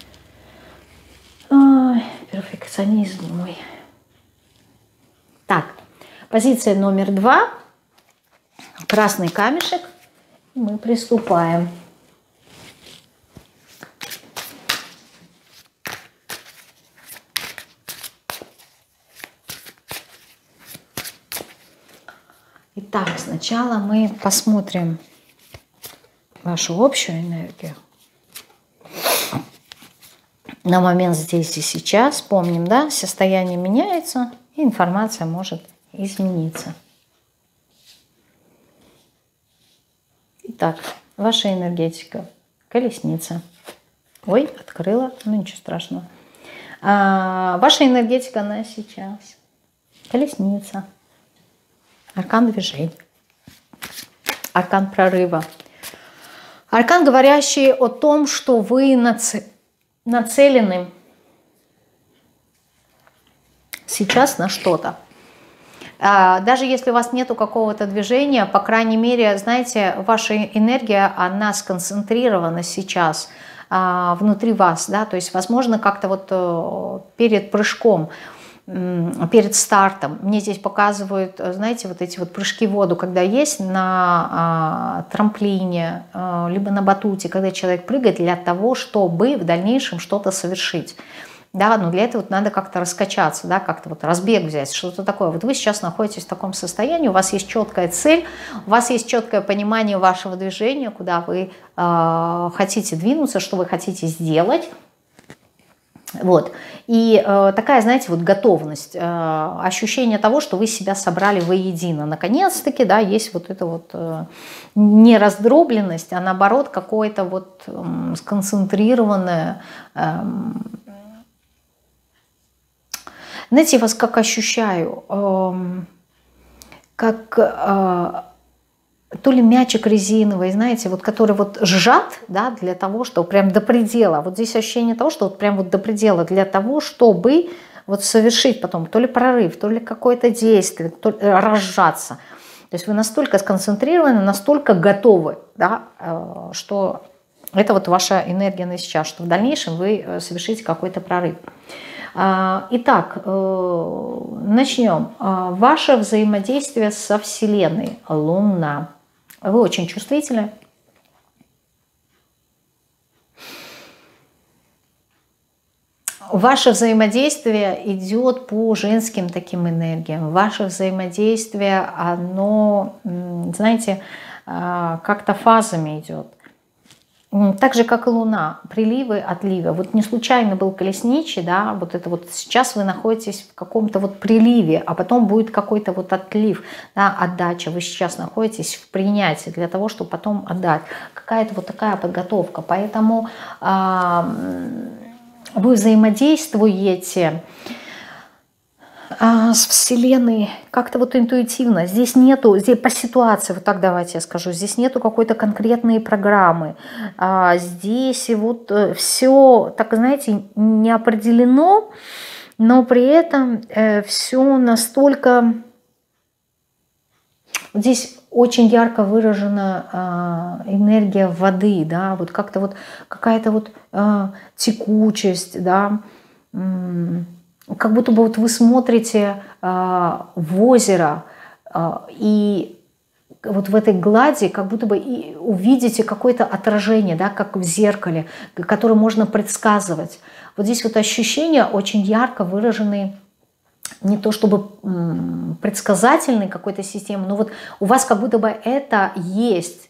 Ой, перфекционизм мой. Так, позиция номер два. Красный камешек. Мы приступаем. Итак, сначала мы посмотрим вашу общую энергию. На момент здесь и сейчас. Помним, да, состояние меняется, и информация может измениться. Итак, ваша энергетика. Колесница. Ой, открыла, ну ничего страшного. А, ваша энергетика на сейчас. Колесница. Аркан движения. Аркан прорыва. Аркан, говорящий о том, что вы нацелены сейчас на что-то. Даже если у вас нету какого-то движения, по крайней мере, знаете, ваша энергия, она сконцентрирована сейчас внутри вас, да, то есть, возможно, как-то вот перед прыжком, перед стартом. Мне здесь показывают, знаете, вот эти вот прыжки в воду, когда есть на а, трамплине, а, либо на батуте, когда человек прыгает для того, чтобы в дальнейшем что-то совершить. Да, но для этого вот надо как-то раскачаться, да, как-то вот разбег взять, что-то такое. Вот вы сейчас находитесь в таком состоянии, у вас есть четкая цель, у вас есть четкое понимание вашего движения, куда вы э, хотите двинуться, что вы хотите сделать. Вот. И э, такая, знаете, вот готовность, э, ощущение того, что вы себя собрали воедино. Наконец-таки, да, есть вот эта вот э, не раздробленность, а наоборот какое-то вот э, сконцентрированное. Э, знаете, я вас как ощущаю, э, как... Э, то ли мячик резиновый, знаете, вот который вот сжат, да, для того, что прям до предела. Вот здесь ощущение того, что вот прям вот до предела для того, чтобы вот совершить потом то ли прорыв, то ли какое-то действие, то ли разжаться. То То есть вы настолько сконцентрированы, настолько готовы, да, что это вот ваша энергия на сейчас, что в дальнейшем вы совершите какой-то прорыв. Итак, начнем. Ваше взаимодействие со Вселенной. Луна. Вы очень чувствительны. Ваше взаимодействие идет по женским таким энергиям. Ваше взаимодействие, оно, знаете, как-то фазами идет. Так же, как и Луна, приливы, отливы. Вот не случайно был колесничий, да, вот это вот сейчас вы находитесь в каком-то вот приливе, а потом будет какой-то вот отлив, да, отдача. Вы сейчас находитесь в принятии для того, чтобы потом отдать. Какая-то вот такая подготовка. Поэтому э, вы взаимодействуете с Вселенной как-то вот интуитивно. Здесь нету, здесь по ситуации, вот так давайте я скажу, здесь нету какой-то конкретной программы. А здесь вот все, так знаете, не определено, но при этом все настолько... Здесь очень ярко выражена энергия воды, да, вот как-то вот какая-то вот текучесть, да, как будто бы вот вы смотрите э, в озеро э, и вот в этой глади как будто бы и увидите какое-то отражение, да, как в зеркале, которое можно предсказывать. Вот здесь вот ощущения очень ярко выражены, не то чтобы м, предсказательной какой-то системы, но вот у вас как будто бы это есть.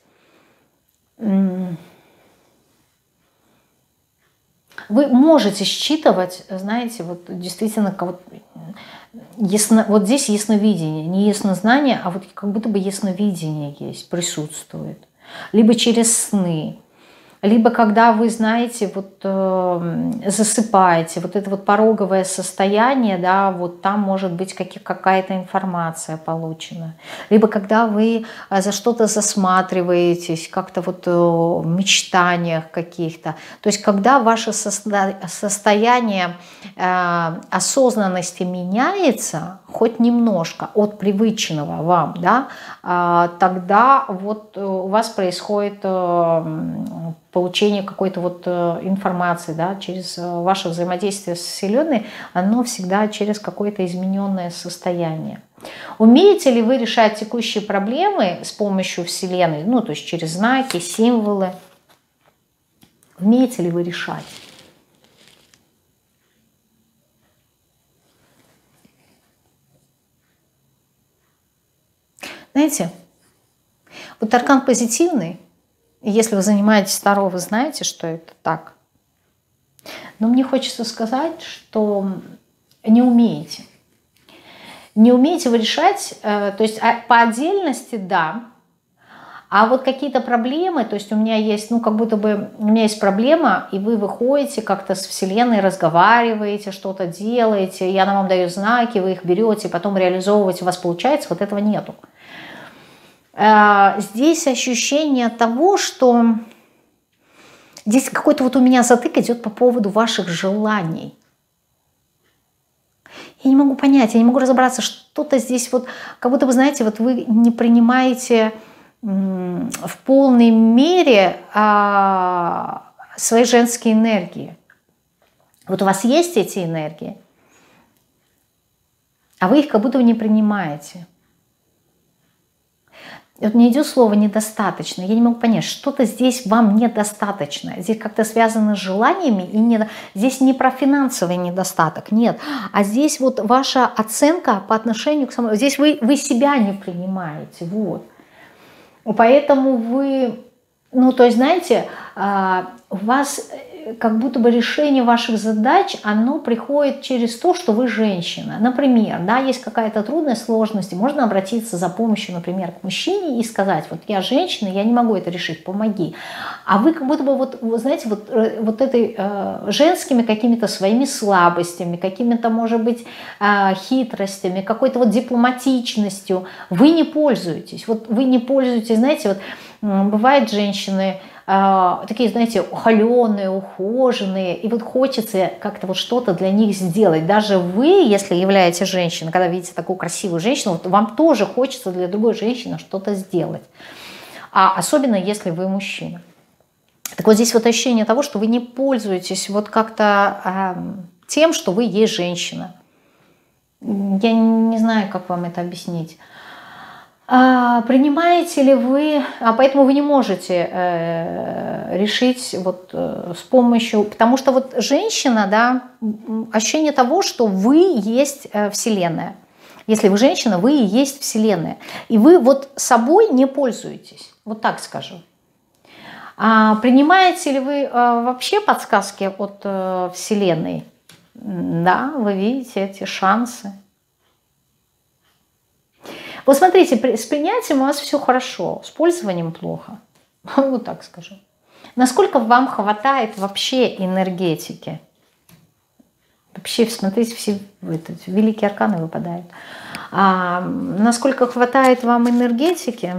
Вы можете считывать, знаете, вот действительно, вот, ясно, вот здесь ясновидение, не яснознание, а вот как будто бы ясновидение есть, присутствует. Либо через сны, либо когда вы, знаете, вот э, засыпаете, вот это вот пороговое состояние, да, вот там может быть какая-то информация получена. Либо когда вы за что-то засматриваетесь, как-то вот в мечтаниях каких-то. То есть когда ваше состояние э, осознанности меняется, хоть немножко от привычного вам, да, э, тогда вот у вас происходит... Э, получение какой-то вот информации, да, через ваше взаимодействие с Вселенной, оно всегда через какое-то измененное состояние. Умеете ли вы решать текущие проблемы с помощью Вселенной, ну, то есть через знаки, символы? Умеете ли вы решать? Знаете, вот аркан позитивный. Если вы занимаетесь Таро, вы знаете, что это так. Но мне хочется сказать, что не умеете. Не умеете вы решать, то есть по отдельности, да. А вот какие-то проблемы, то есть у меня есть, ну как будто бы у меня есть проблема, и вы выходите как-то с Вселенной, разговариваете, что-то делаете, я вам даю знаки, вы их берете, потом реализовываете, у вас получается, вот этого нету. Здесь ощущение того, что здесь какой-то вот у меня затык идет по поводу ваших желаний. Я не могу понять, я не могу разобраться, что-то здесь вот, как будто вы, знаете, вот вы не принимаете в полной мере а, свои женские энергии. Вот у вас есть эти энергии, а вы их как будто бы не принимаете. Вот мне идет слово «недостаточно». Я не могу понять, что-то здесь вам недостаточно. Здесь как-то связано с желаниями. И не, здесь не про финансовый недостаток, нет. А здесь вот ваша оценка по отношению к самому... Здесь вы, вы себя не принимаете. Вот. Поэтому вы... Ну, то есть, знаете, у вас как будто бы решение ваших задач, оно приходит через то, что вы женщина. Например, да, есть какая-то трудность, сложность, можно обратиться за помощью, например, к мужчине и сказать, вот я женщина, я не могу это решить, помоги. А вы как будто бы, вот, знаете, вот, вот этой э, женскими какими-то своими слабостями, какими-то, может быть, э, хитростями, какой-то вот дипломатичностью вы не пользуетесь. Вот вы не пользуетесь, знаете, вот бывает женщины, такие, знаете, холеные, ухоженные, и вот хочется как-то вот что-то для них сделать. Даже вы, если являетесь женщиной, когда видите такую красивую женщину, вот вам тоже хочется для другой женщины что-то сделать. А особенно, если вы мужчина. Так вот здесь вот ощущение того, что вы не пользуетесь вот как-то э, тем, что вы есть женщина. Я не знаю, как вам это объяснить. А принимаете ли вы, а поэтому вы не можете э, решить вот э, с помощью, потому что вот женщина, да, ощущение того, что вы есть э, Вселенная. Если вы женщина, вы и есть Вселенная. И вы вот собой не пользуетесь, вот так скажу. А принимаете ли вы э, вообще подсказки от э, Вселенной? Да, вы видите эти шансы. Вот смотрите, с принятием у вас все хорошо, с пользованием плохо. Вот так скажу. Насколько вам хватает вообще энергетики? Вообще, смотрите, все этот, великие арканы выпадают. А, насколько хватает вам энергетики?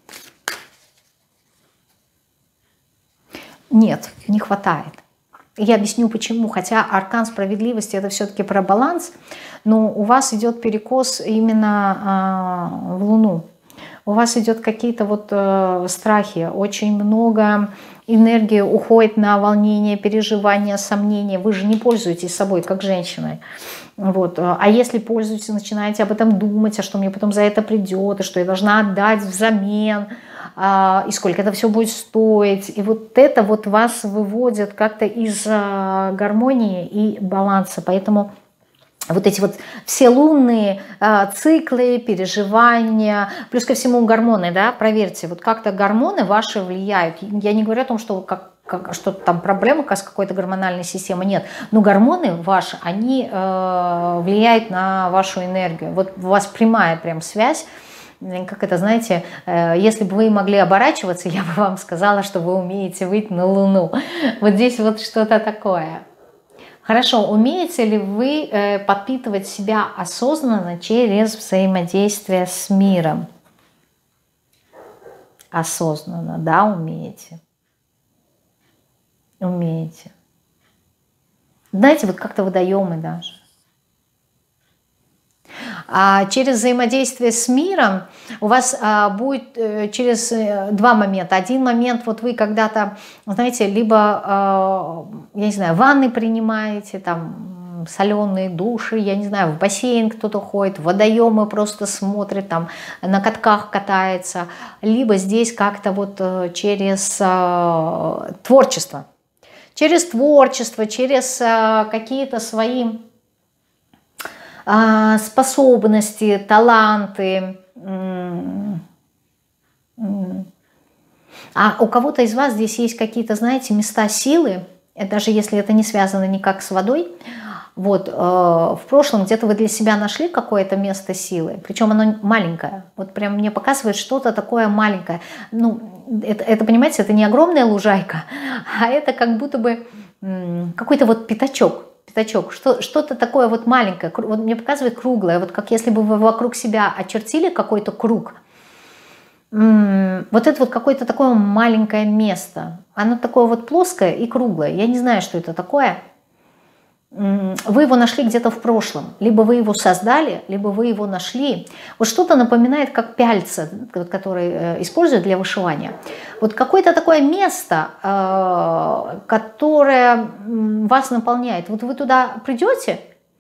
Нет, не хватает. Я объясню почему. Хотя аркан справедливости это все-таки про баланс, но у вас идет перекос именно а, в Луну. У вас идет какие-то вот э, страхи, очень много энергии уходит на волнение, переживания, сомнения. Вы же не пользуетесь собой как женщиной. Вот. А если пользуетесь, начинаете об этом думать, а что мне потом за это придет, и что я должна отдать взамен, и сколько это все будет стоить. И вот это вот вас выводит как-то из гармонии и баланса. Поэтому вот эти вот все лунные циклы, переживания, плюс ко всему гормоны, да, проверьте, вот как-то гормоны ваши влияют. Я не говорю о том, что как что-то там проблема с какой-то гормональной системой, нет. Но гормоны ваши, они э, влияют на вашу энергию. Вот у вас прямая прям связь. Как это, знаете, если бы вы могли оборачиваться, я бы вам сказала, что вы умеете выйти на Луну. Вот здесь вот что-то такое. Хорошо, умеете ли вы подпитывать себя осознанно через взаимодействие с миром? Осознанно, да, умеете. Умеете. Знаете, вот как-то водоемы даже. А через взаимодействие с миром у вас а, будет э, через э, два момента. Один момент, вот вы когда-то, знаете, либо, э, я не знаю, ванны принимаете, там, соленые души, я не знаю, в бассейн кто-то ходит, в водоемы просто смотрит, там, на катках катается, либо здесь как-то вот э, через э, творчество. Через творчество, через э, какие-то свои способности, таланты. А у кого-то из вас здесь есть какие-то, знаете, места силы, даже если это не связано никак с водой. Вот, в прошлом где-то вы для себя нашли какое-то место силы, причем оно маленькое. Вот прям мне показывает что-то такое маленькое. Ну, это, это, понимаете, это не огромная лужайка, а это как будто бы какой-то вот пятачок. Пятачок, что, что-то такое вот маленькое, вот мне показывает круглое, вот как если бы вы вокруг себя очертили какой-то круг. Вот это вот какое-то такое маленькое место. Оно такое вот плоское и круглое. Я не знаю, что это такое. Вы его нашли где-то в прошлом. Либо вы его создали, либо вы его нашли. Вот что-то напоминает, как пяльца, которые используют для вышивания. Вот какое-то такое место, которое вас наполняет. Вот вы туда придете.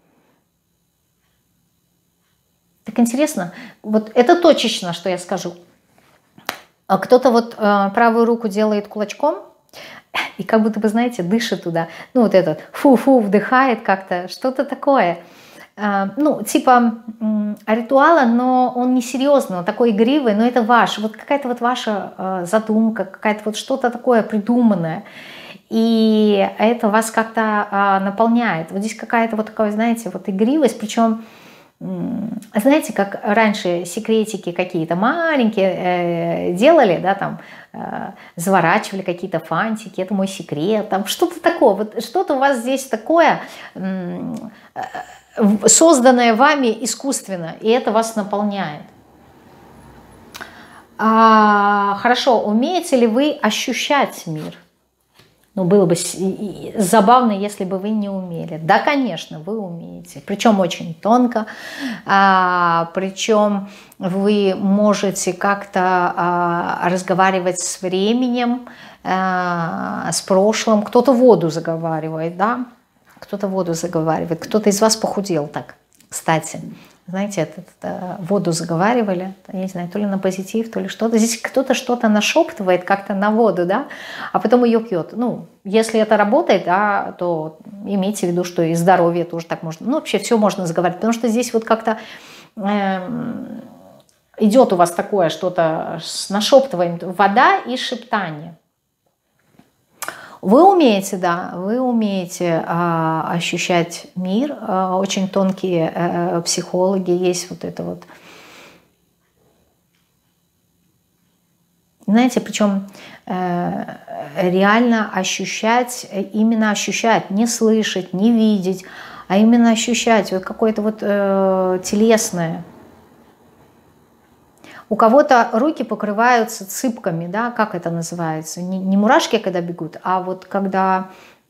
Так интересно. Вот это точечно, что я скажу. Кто-то вот правую руку делает кулачком, и как будто бы, знаете, дышит туда. Ну, вот этот фу-фу, вдыхает как-то, что-то такое. Ну, типа ритуала, но он не серьезный, он такой игривый, но это ваш. Вот какая-то вот ваша задумка, какая-то вот что-то такое придуманное. И это вас как-то наполняет. Вот здесь какая-то вот такая, знаете, вот игривость, причем... Знаете, как раньше секретики какие-то маленькие э, делали, да, там, э, заворачивали какие-то фантики, это мой секрет, там что-то такое, вот что-то у вас здесь такое, э, созданное вами искусственно, и это вас наполняет. А, хорошо, умеете ли вы ощущать мир? Ну, было бы забавно, если бы вы не умели. Да, конечно, вы умеете. Причем очень тонко. А, причем вы можете как-то а, разговаривать с временем, а, с прошлым. Кто-то воду заговаривает, да? Кто-то воду заговаривает. Кто-то из вас похудел так, кстати. Знаете, это, это, воду заговаривали, я не знаю, то ли на позитив, то ли что-то. Здесь кто-то что-то нашептывает как-то на воду, да, а потом ее пьет. Ну, если это работает, да, то имейте в виду, что и здоровье тоже так можно. Ну, вообще все можно заговаривать, потому что здесь вот как-то э, идет у вас такое что-то с нашептыванием, вода и шептание. Вы умеете, да, вы умеете а, ощущать мир. А, очень тонкие а, психологи есть вот это вот. Знаете, причем а, реально ощущать, именно ощущать, не слышать, не видеть, а именно ощущать вот какое-то вот а, телесное. У кого-то руки покрываются цыпками, да, как это называется? Не, не мурашки, когда бегут, а вот когда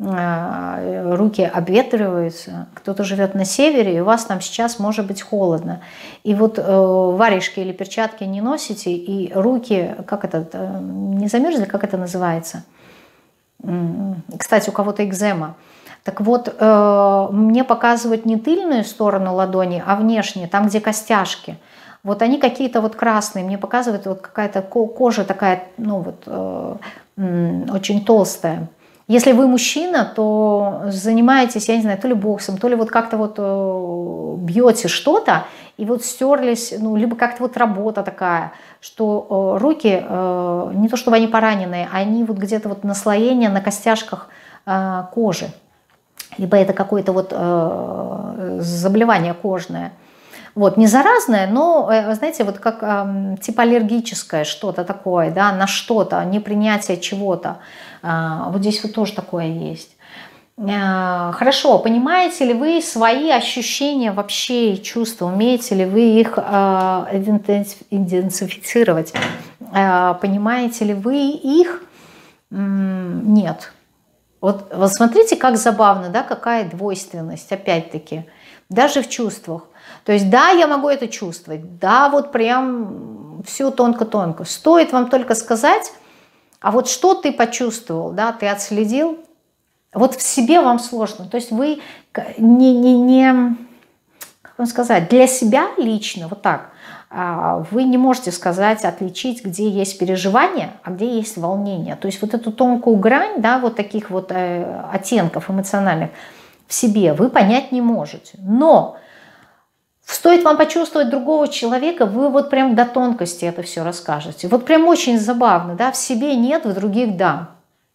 э, руки обветриваются. Кто-то живет на севере, и у вас там сейчас может быть холодно. И вот э, варежки или перчатки не носите, и руки, как это, э, не замерзли, как это называется? Кстати, у кого-то экзема. Так вот, э, мне показывают не тыльную сторону ладони, а внешнюю, там, где костяшки. Вот они какие-то вот красные, мне показывают, вот какая-то кожа такая, ну вот, э, очень толстая. Если вы мужчина, то занимаетесь, я не знаю, то ли боксом, то ли вот как-то вот э, бьете что-то, и вот стерлись, ну, либо как-то вот работа такая, что э, руки, э, не то чтобы они пораненные, они вот где-то вот наслоение на костяшках э, кожи. Либо это какое-то вот э, заболевание кожное. Вот, не заразное, но, знаете, вот как э, типа аллергическое что-то такое, да, на что-то, непринятие чего-то. Э, вот здесь вот тоже такое есть. Э, хорошо, понимаете ли вы свои ощущения вообще и чувства? Умеете ли вы их э, идентифицировать? Э, понимаете ли вы их? М-м, нет. Вот, вот смотрите, как забавно, да, какая двойственность, опять-таки, даже в чувствах. То есть да, я могу это чувствовать, да, вот прям все тонко-тонко. Стоит вам только сказать, а вот что ты почувствовал, да, ты отследил, вот в себе вам сложно. То есть вы не, не, не как вам сказать, для себя лично, вот так, вы не можете сказать, отличить, где есть переживание, а где есть волнение. То есть вот эту тонкую грань, да, вот таких вот оттенков эмоциональных в себе вы понять не можете. Но стоит вам почувствовать другого человека, вы вот прям до тонкости это все расскажете. Вот прям очень забавно, да, в себе нет, в других да.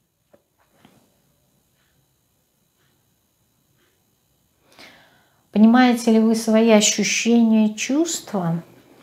Понимаете ли вы свои ощущения, чувства?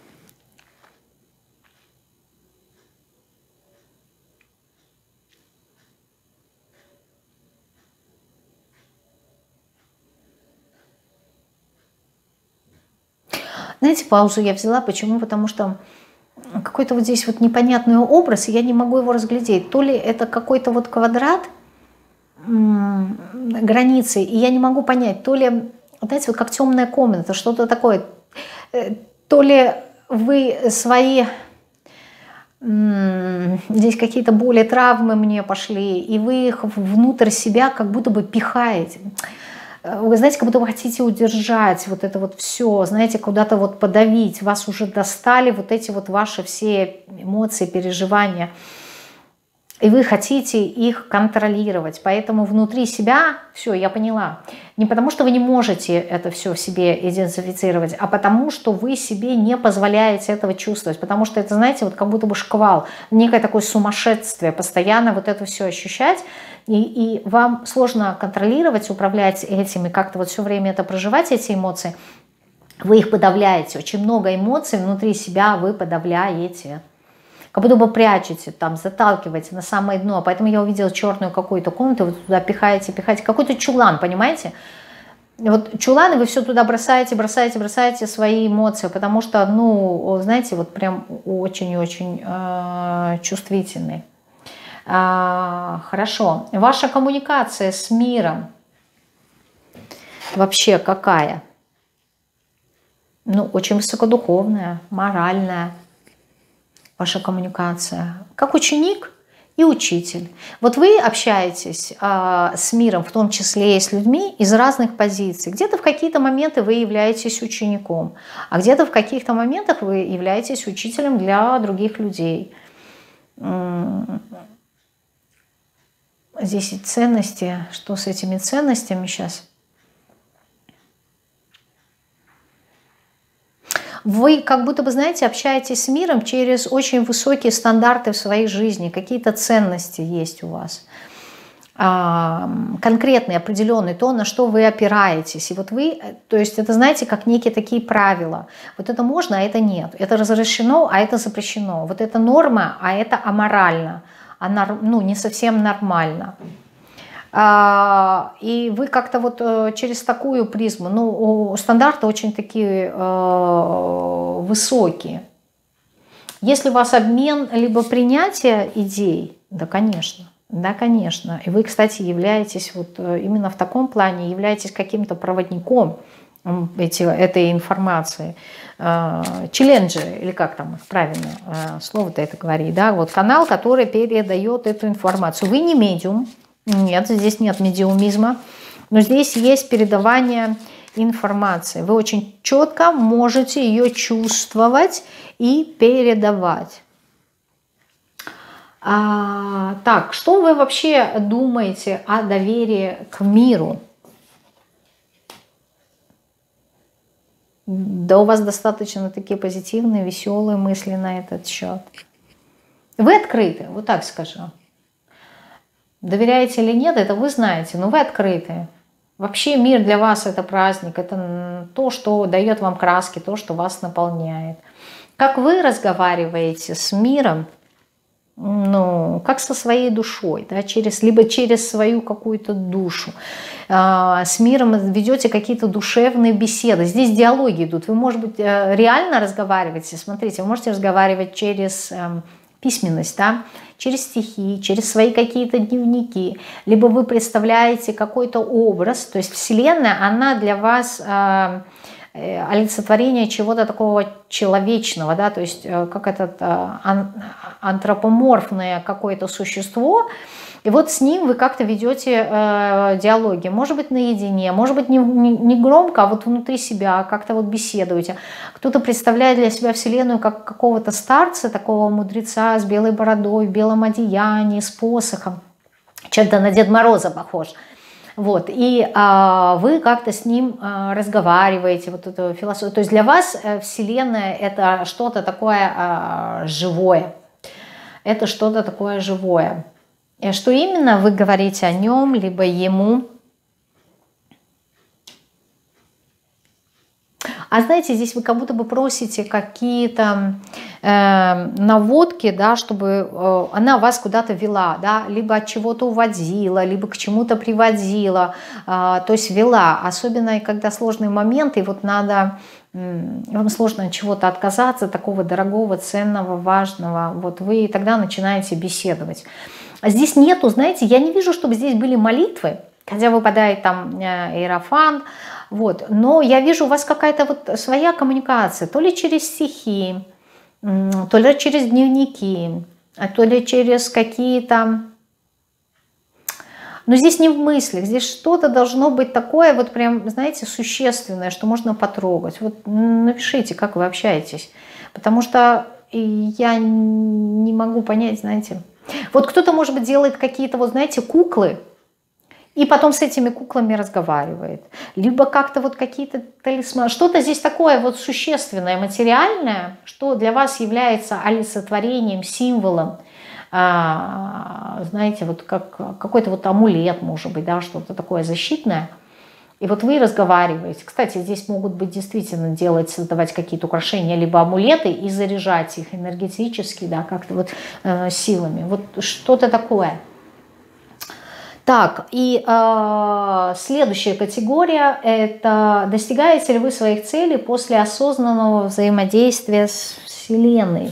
Знаете, паузу я взяла. Почему? Потому что какой-то вот здесь вот непонятный образ, и я не могу его разглядеть. То ли это какой-то вот квадрат границы, и я не могу понять, то ли, знаете, вот как темная комната, что-то такое, то ли вы свои, здесь какие-то боли, травмы мне пошли, и вы их внутрь себя как будто бы пихаете. Вы знаете, как будто вы хотите удержать вот это вот все, знаете, куда-то вот подавить. Вас уже достали вот эти вот ваши все эмоции, переживания. И вы хотите их контролировать. Поэтому внутри себя, все, я поняла. Не потому, что вы не можете это все в себе идентифицировать, а потому, что вы себе не позволяете этого чувствовать. Потому что это, знаете, вот как будто бы шквал, некое такое сумасшествие, постоянно вот это все ощущать. И, и вам сложно контролировать, управлять этими, как-то вот все время это проживать, эти эмоции. Вы их подавляете. Очень много эмоций внутри себя вы подавляете. Как будто бы прячете, там, заталкиваете на самое дно. Поэтому я увидела черную какую-то комнату, вы туда пихаете, пихаете. Какой-то чулан, понимаете? Вот чуланы вы все туда бросаете, бросаете, бросаете свои эмоции, потому что, ну, знаете, вот прям очень-очень э, чувствительный. А, хорошо. Ваша коммуникация с миром вообще какая? Ну, очень высокодуховная, моральная ваша коммуникация. Как ученик и учитель. Вот вы общаетесь а, с миром, в том числе и с людьми, из разных позиций. Где-то в какие-то моменты вы являетесь учеником, а где-то в каких-то моментах вы являетесь учителем для других людей. Здесь и ценности. Что с этими ценностями сейчас? Вы как будто бы, знаете, общаетесь с миром через очень высокие стандарты в своей жизни. Какие-то ценности есть у вас. Конкретные, определенные, то, на что вы опираетесь. И вот вы, то есть это, знаете, как некие такие правила. Вот это можно, а это нет. Это разрешено, а это запрещено. Вот это норма, а это аморально. А, ну, не совсем нормально. И вы как-то вот через такую призму, ну, стандарты очень такие э, высокие. Если у вас обмен либо принятие идей, да, конечно, да, конечно. И вы, кстати, являетесь вот именно в таком плане, являетесь каким-то проводником эти, этой информации. Челленджи, или как там правильно слово-то это говорит, да, вот канал, который передает эту информацию. Вы не медиум. Нет, здесь нет медиумизма, но здесь есть передавание информации. Вы очень четко можете ее чувствовать и передавать. А, так, что вы вообще думаете о доверии к миру? Да у вас достаточно такие позитивные, веселые мысли на этот счет. Вы открыты, вот так скажу. Доверяете или нет, это вы знаете, но вы открыты. Вообще мир для вас это праздник, это то, что дает вам краски, то, что вас наполняет. Как вы разговариваете с миром, ну, как со своей душой, да, через, либо через свою какую-то душу. С миром ведете какие-то душевные беседы. Здесь диалоги идут. Вы, может быть, реально разговариваете. Смотрите, вы можете разговаривать через письменность, да, через стихи, через свои какие-то дневники, либо вы представляете какой-то образ, то есть Вселенная, она для вас э, э, олицетворение чего-то такого человечного, да, то есть э, как это э, ан, антропоморфное какое-то существо, и вот с ним вы как-то ведете э, диалоги, может быть, наедине, может быть, не, не, не громко, а вот внутри себя, как-то вот беседуете. Кто-то представляет для себя Вселенную как какого-то старца, такого мудреца с белой бородой, в белом одеянии, с посохом. Чем-то на Деда Мороза похож. Вот. И э, вы как-то с ним э, разговариваете, вот эту философию. То есть для вас э, Вселенная – это что-то такое э, живое. Это что-то такое живое. И что именно вы говорите о нем, либо ему. А знаете, здесь вы как будто бы просите какие-то э, наводки, да, чтобы э, она вас куда-то вела, да, либо от чего-то уводила, либо к чему-то приводила, э, то есть вела. Особенно, когда сложные моменты, и вот надо, э, вам сложно от чего-то отказаться, такого дорогого, ценного, важного, вот вы тогда начинаете беседовать. А здесь нету, знаете, я не вижу, чтобы здесь были молитвы, хотя выпадает там иерофант, вот, но я вижу у вас какая-то вот своя коммуникация, то ли через стихи, то ли через дневники, то ли через какие-то... Но здесь не в мыслях, здесь что-то должно быть такое вот прям, знаете, существенное, что можно потрогать. Вот напишите, как вы общаетесь, потому что я не могу понять, знаете... Вот кто-то, может быть, делает какие-то, вот знаете, куклы, и потом с этими куклами разговаривает. Либо как-то вот какие-то талисманы. Что-то здесь такое вот существенное, материальное, что для вас является олицетворением, символом. А, знаете, вот как какой-то вот амулет, может быть, да, что-то такое защитное. И вот вы разговариваете. Кстати, здесь могут быть действительно делать, создавать какие-то украшения, либо амулеты и заряжать их энергетически, да, как-то вот э, силами. Вот что-то такое. Так, и э, следующая категория – это достигаете ли вы своих целей после осознанного взаимодействия с Вселенной.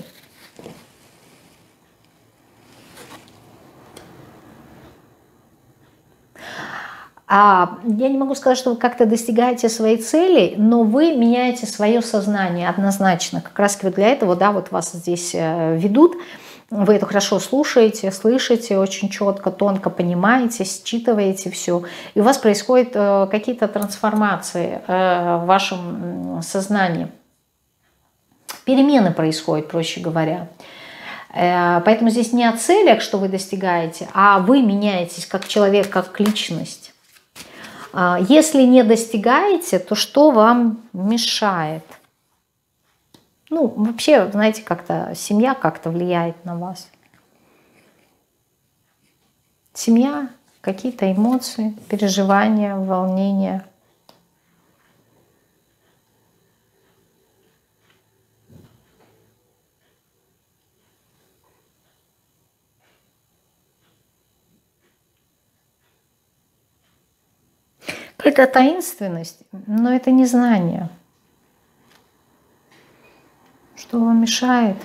А я не могу сказать, что вы как-то достигаете своей цели, но вы меняете свое сознание однозначно. Как раз вот для этого, да, вот вас здесь ведут. Вы это хорошо слушаете, слышите, очень четко, тонко понимаете, считываете все. И у вас происходят какие-то трансформации в вашем сознании. Перемены происходят, проще говоря. Поэтому здесь не о целях, что вы достигаете, а вы меняетесь как человек, как личность. Если не достигаете, то что вам мешает? Ну, вообще, знаете, как-то семья как-то влияет на вас. Семья, какие-то эмоции, переживания, волнения. Это таинственность, но это не знание. Что вам мешает?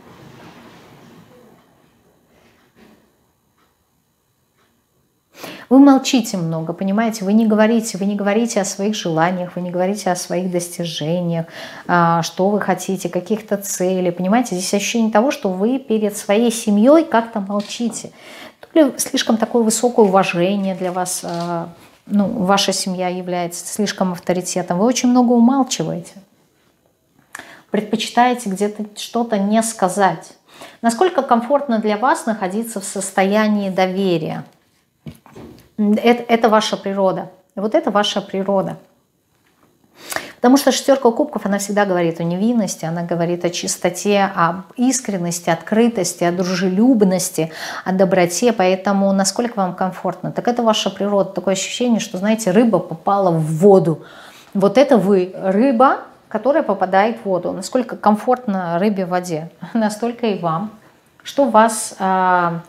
Вы молчите много, понимаете? Вы не говорите, вы не говорите о своих желаниях, вы не говорите о своих достижениях, что вы хотите, каких-то целей. Понимаете, здесь ощущение того, что вы перед своей семьей как-то молчите. То ли слишком такое высокое уважение для вас, ну, ваша семья является слишком авторитетом. Вы очень много умалчиваете. Предпочитаете где-то что-то не сказать. Насколько комфортно для вас находиться в состоянии доверия? Это, это ваша природа. Вот это ваша природа. Потому что шестерка кубков, она всегда говорит о невинности, она говорит о чистоте, об искренности, открытости, о дружелюбности, о доброте. Поэтому насколько вам комфортно? Так это ваша природа. Такое ощущение, что, знаете, рыба попала в воду. Вот это вы, рыба, которая попадает в воду. Насколько комфортно рыбе в воде, настолько и вам. Что вас а,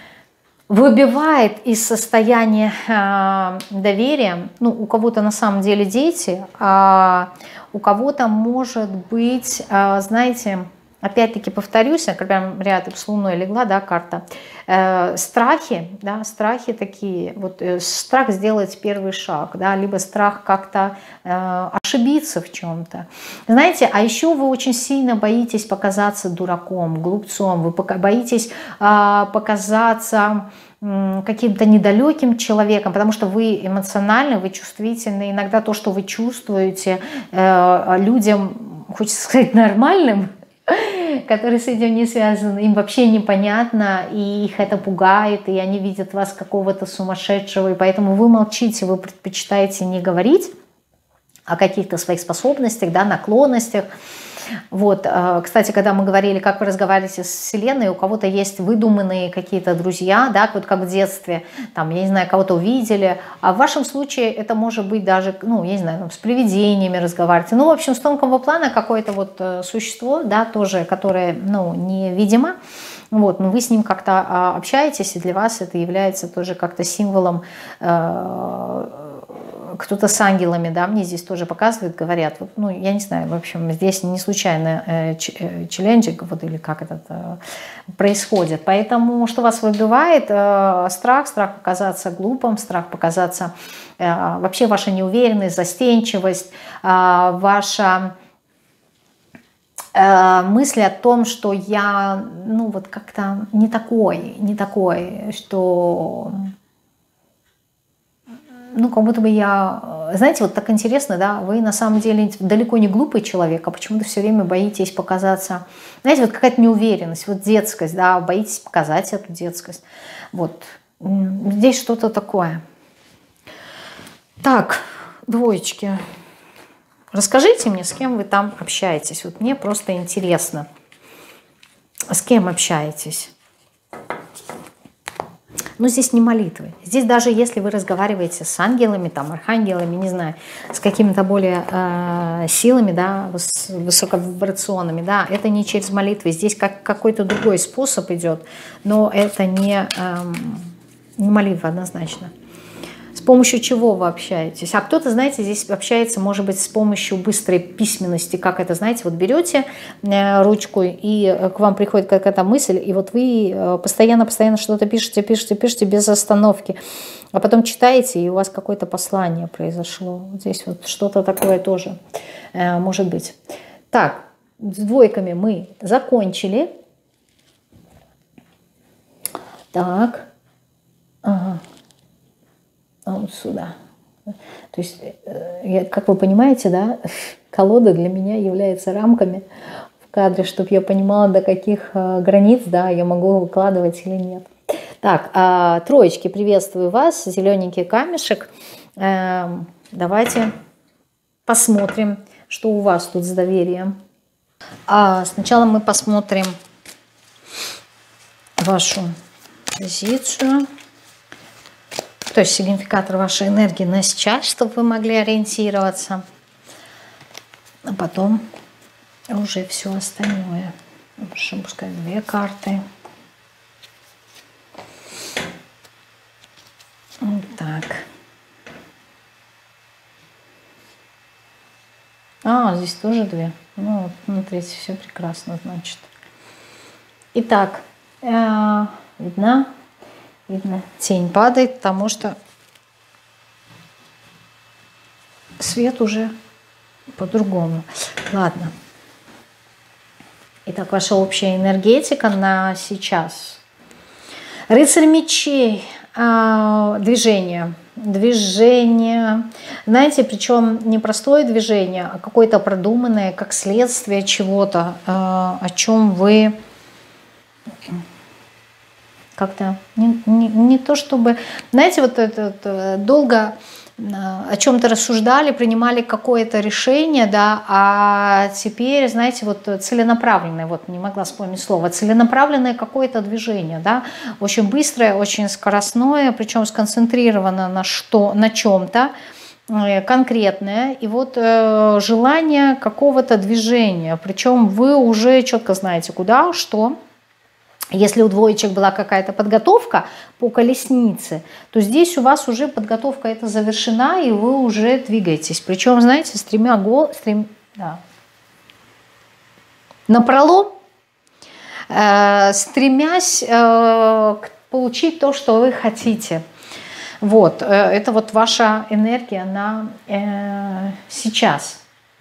выбивает из состояния а, доверия. Ну, у кого-то на самом деле дети, а у кого-то может быть, а, знаете, опять-таки повторюсь, когда рядом с Луной легла, да, карта, э, страхи, да, страхи такие, вот э, страх сделать первый шаг, да, либо страх как-то э, ошибиться в чем-то. Знаете, а еще вы очень сильно боитесь показаться дураком, глупцом, вы боитесь э, показаться э, каким-то недалеким человеком, потому что вы эмоциональны, вы чувствительны, иногда то, что вы чувствуете э, людям, хочется сказать, нормальным, которые с этим не связаны, им вообще непонятно, и их это пугает, и они видят вас какого-то сумасшедшего, и поэтому вы молчите, вы предпочитаете не говорить о каких-то своих способностях, да, наклонностях. Вот, кстати, когда мы говорили, как вы разговариваете с Вселенной, у кого-то есть выдуманные какие-то друзья, да, вот как в детстве, там, я не знаю, кого-то увидели, а в вашем случае это может быть даже, ну, я не знаю, там, с привидениями разговаривать, ну, в общем, с тонкого плана какое-то вот существо, да, тоже, которое, ну, невидимо, вот, но вы с ним как-то общаетесь, и для вас это является тоже как-то символом, кто-то с ангелами, да, мне здесь тоже показывают, говорят, вот, ну, я не знаю, в общем, здесь не случайно э, челленджик, вот, или как это э, происходит. Поэтому, что вас выбивает? Э, страх, страх показаться глупым, страх показаться, э, вообще ваша неуверенность, застенчивость, э, ваша э, мысль о том, что я, ну, вот как-то не такой, не такой, что... Ну, как будто бы я... Знаете, вот так интересно, да, вы на самом деле далеко не глупый человек, а почему-то все время боитесь показаться... Знаете, вот какая-то неуверенность, вот детскость, да, боитесь показать эту детскость. Вот. Здесь что-то такое. Так, двоечки. Расскажите мне, с кем вы там общаетесь. Вот мне просто интересно. С кем общаетесь? Но здесь не молитвы. Здесь даже если вы разговариваете с ангелами, там, архангелами, не знаю, с какими-то более э, силами, да, с высоковибрационными, да, это не через молитвы. Здесь как какой-то другой способ идет, но это не, э, Не молитва, однозначно. С помощью чего вы общаетесь? А кто-то, знаете, здесь общается, может быть, с помощью быстрой письменности. Как это, знаете, вот берете ручку, и к вам приходит какая-то мысль, и вот вы постоянно-постоянно что-то пишете, пишете, пишете без остановки. А потом читаете, и у вас какое-то послание произошло. Вот здесь вот что-то такое тоже может быть. Так, с двойками мы закончили. Так. Ага. А вот сюда. То есть, я, как вы понимаете, да, колода для меня является рамками в кадре, чтобы я понимала, до каких границ, да, я могу выкладывать или нет. Так, а, троечки, приветствую вас, зелененький камешек. Э, давайте посмотрим, что у вас тут с доверием. А, сначала мы посмотрим вашу позицию. То есть сигнификатор вашей энергии на сейчас, чтобы вы могли ориентироваться. А потом уже все остальное. Прошу, пускай две карты. Вот так. А, здесь тоже две. Ну, вот, смотрите, все прекрасно, значит. Итак, э, видно? Видно, тень падает, потому что свет уже по-другому. Ладно. Итак, ваша общая энергетика на сейчас. Рыцарь мечей. Движение. Движение. Знаете, причем не простое движение, а какое-то продуманное, как следствие чего-то, о чем вы... Как-то не, не, не то чтобы... Знаете, вот это, это долго о чем-то рассуждали, принимали какое-то решение, да, а теперь, знаете, вот целенаправленное, вот не могла вспомнить слово, целенаправленное какое-то движение, да, очень быстрое, очень скоростное, причем сконцентрировано на, что, на чем-то конкретное, и вот э, желание какого-то движения, причем вы уже четко знаете, куда, что. Если у двоечек была какая-то подготовка по колеснице, то здесь у вас уже подготовка эта завершена, и вы уже двигаетесь. Причем, знаете, с тремя гол... с трем... да. напролом, э, стремясь э, получить то, что вы хотите. Вот, э, это вот ваша энергия на э, сейчас.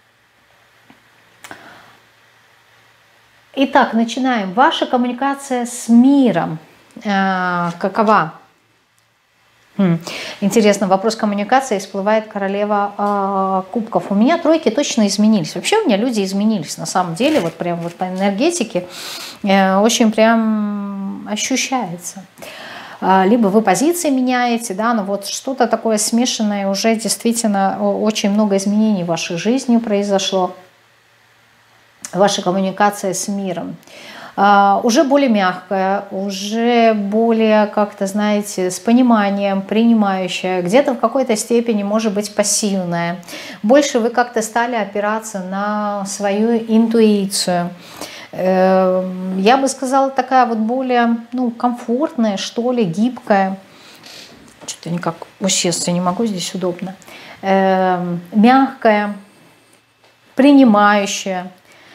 Итак, начинаем. Ваша коммуникация с миром э, какова? Хм. Интересно, вопрос коммуникации всплывает королева э, кубков. У меня тройки точно изменились. Вообще у меня люди изменились. На самом деле, вот прям вот по энергетике э, очень прям ощущается. Э, либо вы позиции меняете, да, но вот что-то такое смешанное, уже действительно очень много изменений в вашей жизни произошло. Ваша коммуникация с миром uh, уже более мягкая, уже более, как-то, знаете, с пониманием, принимающая, где-то в какой-то степени, может быть, пассивная. Больше вы как-то стали опираться на свою интуицию. Uh, я бы сказала, такая вот более, ну, комфортная, что ли, гибкая. Что-то никак усесться не могу, здесь удобно. Uh, мягкая, принимающая.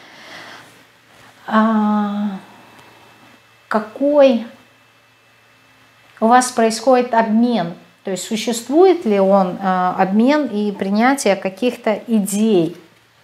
А, какой у вас происходит обмен, то есть существует ли он а, обмен и принятие каких-то идей?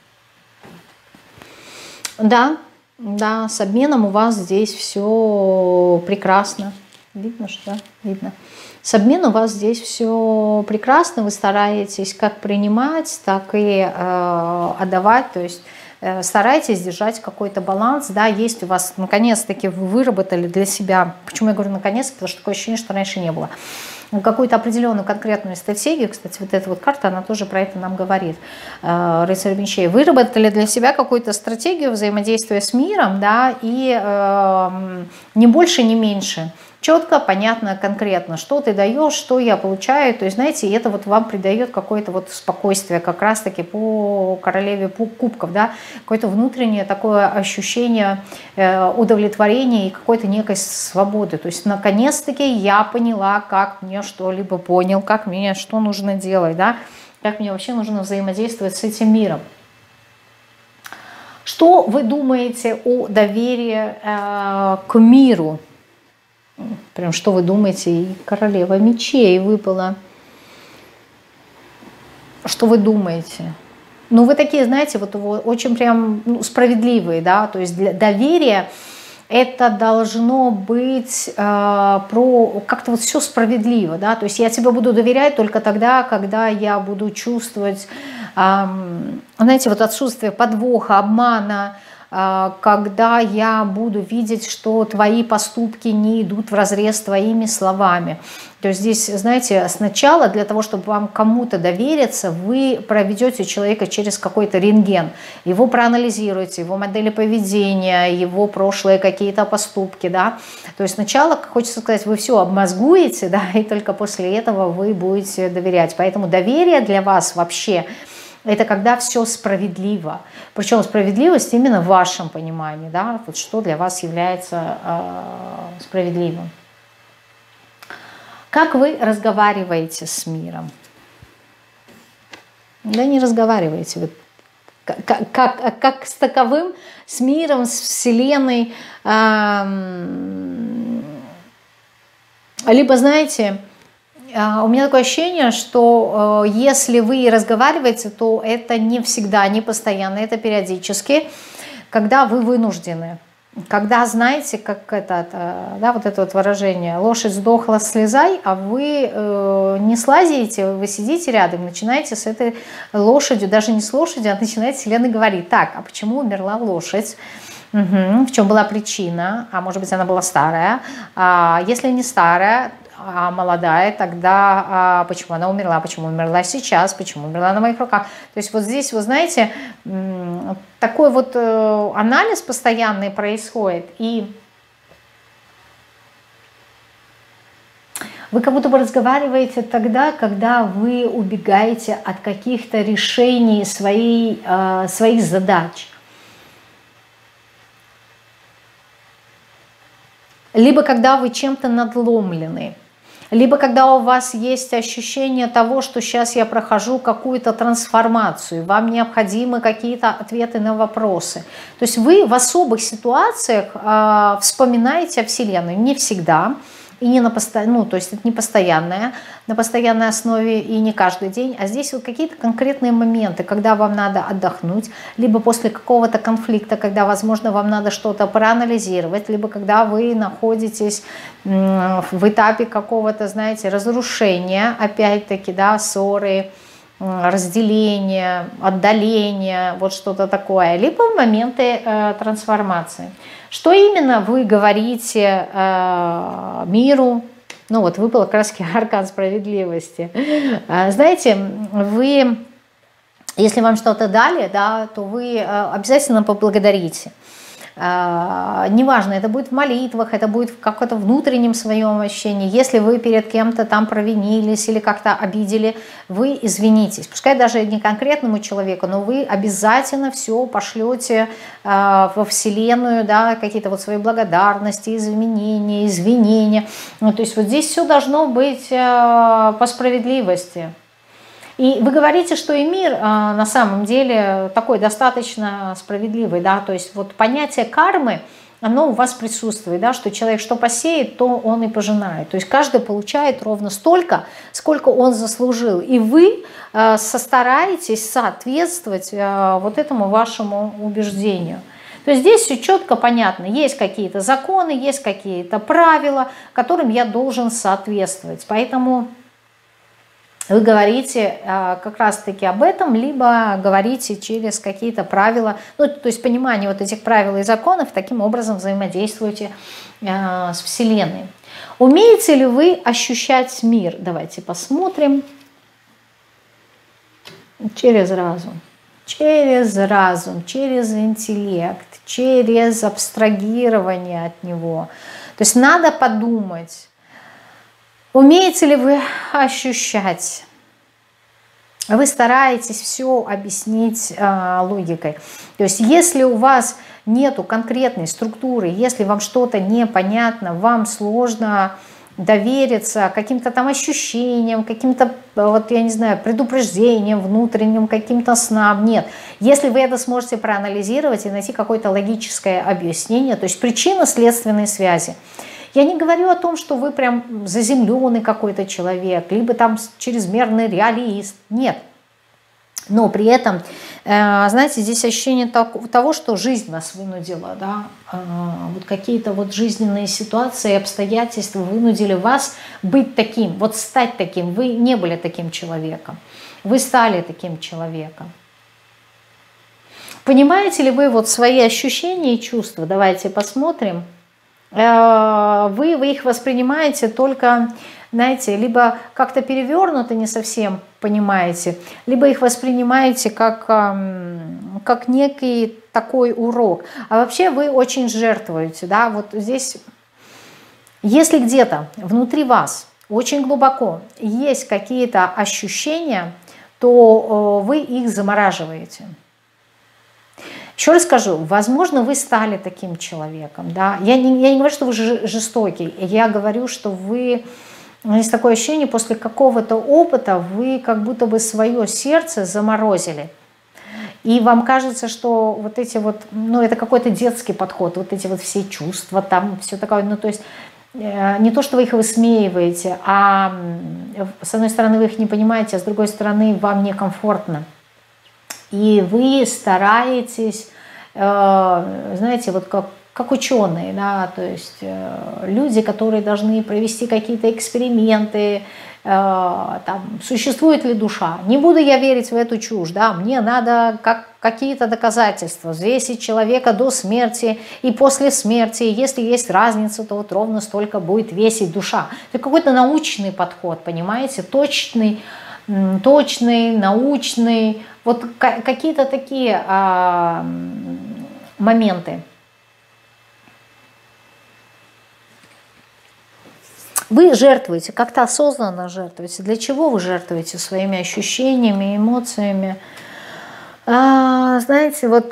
Да, да, с обменом у вас здесь все прекрасно. Видно, что видно. С обменом у вас здесь все прекрасно, вы стараетесь как принимать, так и э, отдавать, то есть старайтесь держать какой-то баланс, да, есть у вас, наконец-таки вы выработали для себя, почему я говорю наконец, потому что такое ощущение, что раньше не было, какую-то определенную конкретную стратегию, кстати, вот эта вот карта, она тоже про это нам говорит, рыцарь мечей, выработали для себя какую-то стратегию взаимодействия с миром, да, и э, не больше, не меньше, Четко, понятно, конкретно, что ты даешь, что я получаю. То есть, знаете, это вот вам придает какое-то вот спокойствие, как раз-таки по королеве кубков, да, какое-то внутреннее такое ощущение удовлетворения и какой-то некой свободы. То есть, наконец-таки я поняла, как мне что-либо понял, как мне что нужно делать, да, как мне вообще нужно взаимодействовать с этим миром. Что вы думаете о доверии э, к миру? Прям что вы думаете? И королева мечей выпала. Что вы думаете? Ну, вы такие, знаете, вот очень прям ну, справедливые, да, то есть для доверия это должно быть э, про как-то вот все справедливо, да, то есть я тебе буду доверять только тогда, когда я буду чувствовать, э, знаете, вот отсутствие подвоха, обмана, когда я буду видеть, что твои поступки не идут вразрез с твоими словами. То есть здесь, знаете, сначала для того, чтобы вам кому-то довериться, вы проведете человека через какой-то рентген, его проанализируете, его модели поведения, его прошлые какие-то поступки, да. То есть сначала, хочется сказать, вы все обмозгуете, да, и только после этого вы будете доверять. Поэтому доверие для вас вообще это когда все справедливо. Причем справедливость именно в вашем понимании, да, вот что для вас является э, справедливым. Как вы разговариваете с миром? Да не разговариваете вы. Как, как, как с таковым, с миром, с Вселенной. Э, либо, знаете, у меня такое ощущение, что э, если вы разговариваете, то это не всегда, не постоянно, это периодически, когда вы вынуждены. Когда, знаете, как это, да, вот это вот выражение, лошадь сдохла, слезай, а вы э, не слазите, вы сидите рядом, начинаете с этой лошадью, даже не с лошадью, а начинаете Вселенная говорить, так, а почему умерла лошадь? Угу, в чем была причина? А может быть, она была старая? А если не старая, а молодая, тогда а, почему она умерла, почему умерла сейчас, почему умерла на моих руках. То есть вот здесь, вы знаете, такой вот анализ постоянный происходит, и вы как будто бы разговариваете тогда, когда вы убегаете от каких-то решений своей, своих задач. Либо когда вы чем-то надломлены. Либо когда у вас есть ощущение того, что сейчас я прохожу какую-то трансформацию, вам необходимы какие-то ответы на вопросы. То есть вы в особых ситуациях э, вспоминаете о Вселенной, не всегда, и не на постоянной, ну, то есть это не постоянное, на постоянной основе и не каждый день, а здесь вот какие-то конкретные моменты, когда вам надо отдохнуть, либо после какого-то конфликта, когда, возможно, вам надо что-то проанализировать, либо когда вы находитесь в этапе какого-то, знаете, разрушения, опять-таки, да, ссоры, разделения, отдаления, вот что-то такое, либо в моменты э, трансформации. Что именно вы говорите э, миру? Ну вот выпал как раз аркан справедливости. Э, знаете, вы, если вам что-то дали, да, то вы э, обязательно поблагодарите. Неважно, это будет в молитвах, это будет в каком-то внутреннем своем ощущении. Если вы перед кем-то там провинились или как-то обидели, вы извинитесь. Пускай даже не конкретному человеку, но вы обязательно все пошлете э, во Вселенную, да, какие-то вот свои благодарности, изменения, извинения. Ну, то есть вот здесь все должно быть э, по справедливости. И вы говорите, что и мир а, на самом деле такой достаточно справедливый, да, то есть вот понятие кармы, оно у вас присутствует, да, что человек что посеет, то он и пожинает. То есть каждый получает ровно столько, сколько он заслужил. И вы а, состараетесь соответствовать а, вот этому вашему убеждению. То есть здесь все четко понятно. Есть какие-то законы, есть какие-то правила, которым я должен соответствовать. Поэтому вы говорите э, как раз-таки об этом, либо говорите через какие-то правила, ну, то есть понимание вот этих правил и законов, таким образом взаимодействуете э, с Вселенной. Умеете ли вы ощущать мир? Давайте посмотрим. Через разум. Через разум, через интеллект, через абстрагирование от него. То есть надо подумать, умеете ли вы ощущать. Вы стараетесь все объяснить э, логикой. То есть если у вас нету конкретной структуры, если вам что-то непонятно, вам сложно довериться каким-то там ощущениям, каким-то, вот я не знаю, предупреждениям внутренним, каким-то снам, нет. Если вы это сможете проанализировать и найти какое-то логическое объяснение, то есть причинно-следственные связи. Я не говорю о том, что вы прям заземленный какой-то человек, либо там чрезмерный реалист. Нет. Но при этом, знаете, здесь ощущение того, что жизнь нас вынудила, да, вот какие-то вот жизненные ситуации, обстоятельства вынудили вас быть таким, вот стать таким. Вы не были таким человеком, вы стали таким человеком. Понимаете ли вы вот свои ощущения и чувства? Давайте посмотрим. Вы, вы их воспринимаете только, знаете, либо как-то перевернуто, не совсем понимаете, либо их воспринимаете как, как некий такой урок. А вообще вы очень жертвуете, да, вот здесь, если где-то внутри вас очень глубоко есть какие-то ощущения, то вы их замораживаете. Еще раз скажу, возможно, вы стали таким человеком. Да? Я, не, я не говорю, что вы жестокий. Я говорю, что вы... Есть такое ощущение, после какого-то опыта вы как будто бы свое сердце заморозили. И вам кажется, что вот эти вот... Ну, это какой-то детский подход. Вот эти вот все чувства, там все такое. Ну, то есть не то, что вы их высмеиваете, а с одной стороны вы их не понимаете, а с другой стороны вам некомфортно. И вы стараетесь, знаете, вот как, как ученые, да, то есть люди, которые должны провести какие-то эксперименты, там, существует ли душа. Не буду я верить в эту чушь, да, мне надо как, какие-то доказательства, взвесить человека до смерти и после смерти, если есть разница, то вот ровно столько будет весить душа. Это какой-то научный подход, понимаете, точный, точный, научный, вот какие-то такие а, моменты. Вы жертвуете, как-то осознанно жертвуете. Для чего вы жертвуете своими ощущениями, эмоциями? А, знаете, вот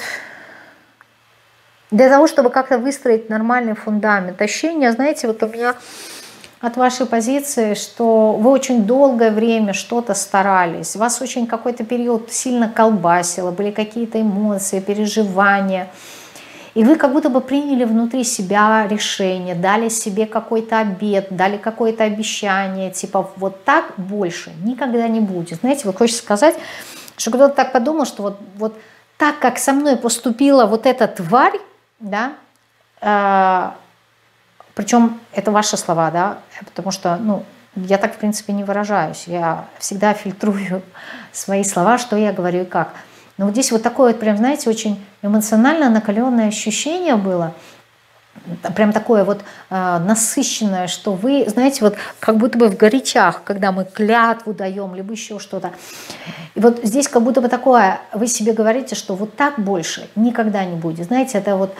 для того, чтобы как-то выстроить нормальный фундамент. Ощущение, знаете, вот у меня от вашей позиции, что вы очень долгое время что-то старались, вас очень какой-то период сильно колбасило, были какие-то эмоции, переживания, и вы как будто бы приняли внутри себя решение, дали себе какой-то обет, дали какое-то обещание, типа вот так больше никогда не будет. Знаете, вот хочется сказать, что кто-то так подумал, что вот, вот так, как со мной поступила вот эта тварь, да, э, причем это ваши слова, да, потому что, ну, я так, в принципе, не выражаюсь. Я всегда фильтрую свои слова, что я говорю и как. Но вот здесь вот такое вот, прям, знаете, очень эмоционально накаленное ощущение было. Прям такое вот э, насыщенное, что вы, знаете, вот как будто бы в горячах, когда мы клятву даем, либо еще что-то. И вот здесь как будто бы такое, вы себе говорите, что вот так больше никогда не будет. Знаете, это вот...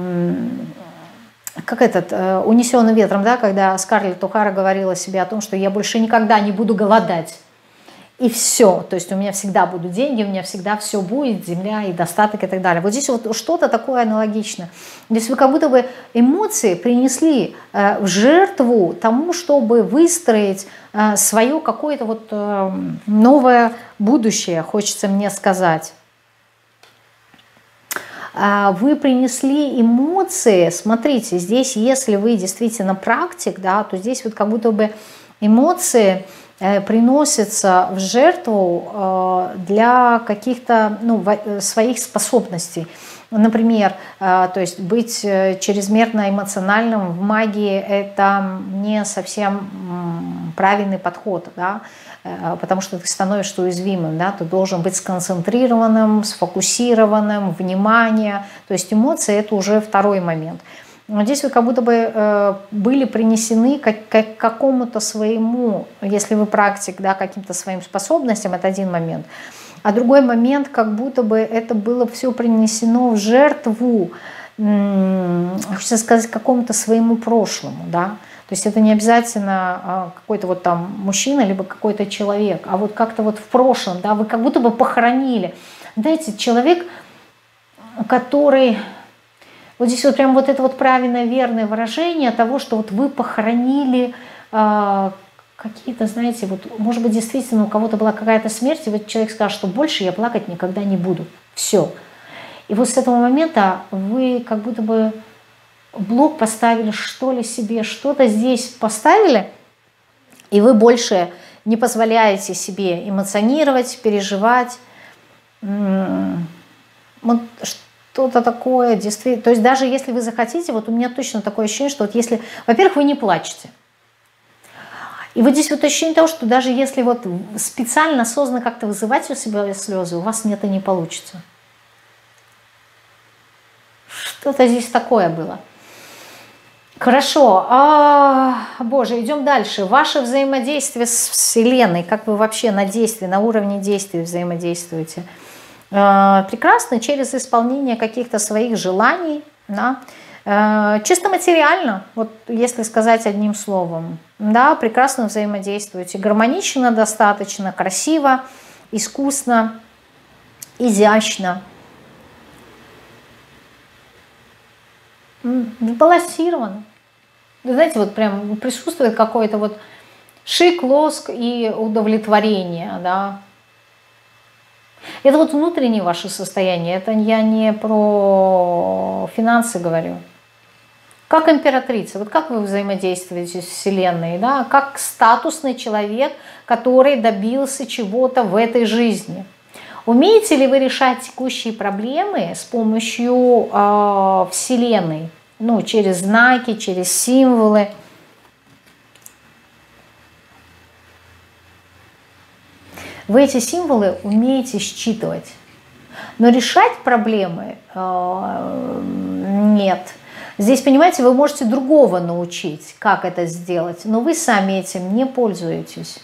Как этот, «Унесенный ветром», да, когда Скарлетт О'Хара говорила себе о том, что я больше никогда не буду голодать. И все. То есть у меня всегда будут деньги, у меня всегда все будет, земля и достаток и так далее. Вот здесь вот что-то такое аналогичное. Здесь вы как будто бы эмоции принесли в жертву тому, чтобы выстроить свое какое-то вот новое будущее, хочется мне сказать. Вы принесли эмоции, смотрите, здесь, если вы действительно практик, да, то здесь вот как будто бы эмоции приносятся в жертву для каких-то, ну, своих способностей. Например, то есть быть чрезмерно эмоциональным в магии – это не совсем правильный подход, да, потому что ты становишься уязвимым, да, ты должен быть сконцентрированным, сфокусированным, внимание, то есть эмоции – это уже второй момент. Но здесь вы как будто бы были принесены как, как, к какому-то своему, если вы практик, да, каким-то своим способностям, это один момент. А другой момент, как будто бы это было все принесено в жертву хочется сказать, какому-то своему прошлому, да. То есть это не обязательно какой-то вот там мужчина, либо какой-то человек, а вот как-то вот в прошлом, да, вы как будто бы похоронили. Знаете, человек, который... Вот здесь вот прям вот это вот правильное, верное выражение того, что вот вы похоронили э, какие-то, знаете, вот, может быть, действительно у кого-то была какая-то смерть, и вот человек скажет, что больше я плакать никогда не буду. Все. И вот с этого момента вы как будто бы блок поставили, что ли, себе, что-то здесь поставили, и вы больше не позволяете себе эмоционировать, переживать. Вот что-то такое, действительно. То есть даже если вы захотите, вот у меня точно такое ощущение, что вот если, во-первых, вы не плачете. И вот здесь вот ощущение того, что даже если вот специально, осознанно как-то вызывать у себя слезы, у вас это не получится. Что-то здесь такое было. Хорошо. А, Боже, идем дальше. Ваше взаимодействие с Вселенной, как вы вообще на действии, на уровне действия взаимодействуете? Прекрасно через исполнение каких-то своих желаний, да, чисто материально, вот если сказать одним словом, да, прекрасно взаимодействуете, гармонично достаточно, красиво, искусно, изящно, сбалансировано. Вы знаете, вот прям присутствует какой-то вот шик, лоск и удовлетворение, да. Это вот внутреннее ваше состояние, это я не про финансы говорю. Как императрица, вот как вы взаимодействуете с Вселенной, да? Как статусный человек, который добился чего-то в этой жизни. Умеете ли вы решать текущие проблемы с помощью э, Вселенной? Ну, через знаки, через символы. Вы эти символы умеете считывать, но решать проблемы э, нет. Здесь, понимаете, вы можете другого научить, как это сделать, но вы сами этим не пользуетесь.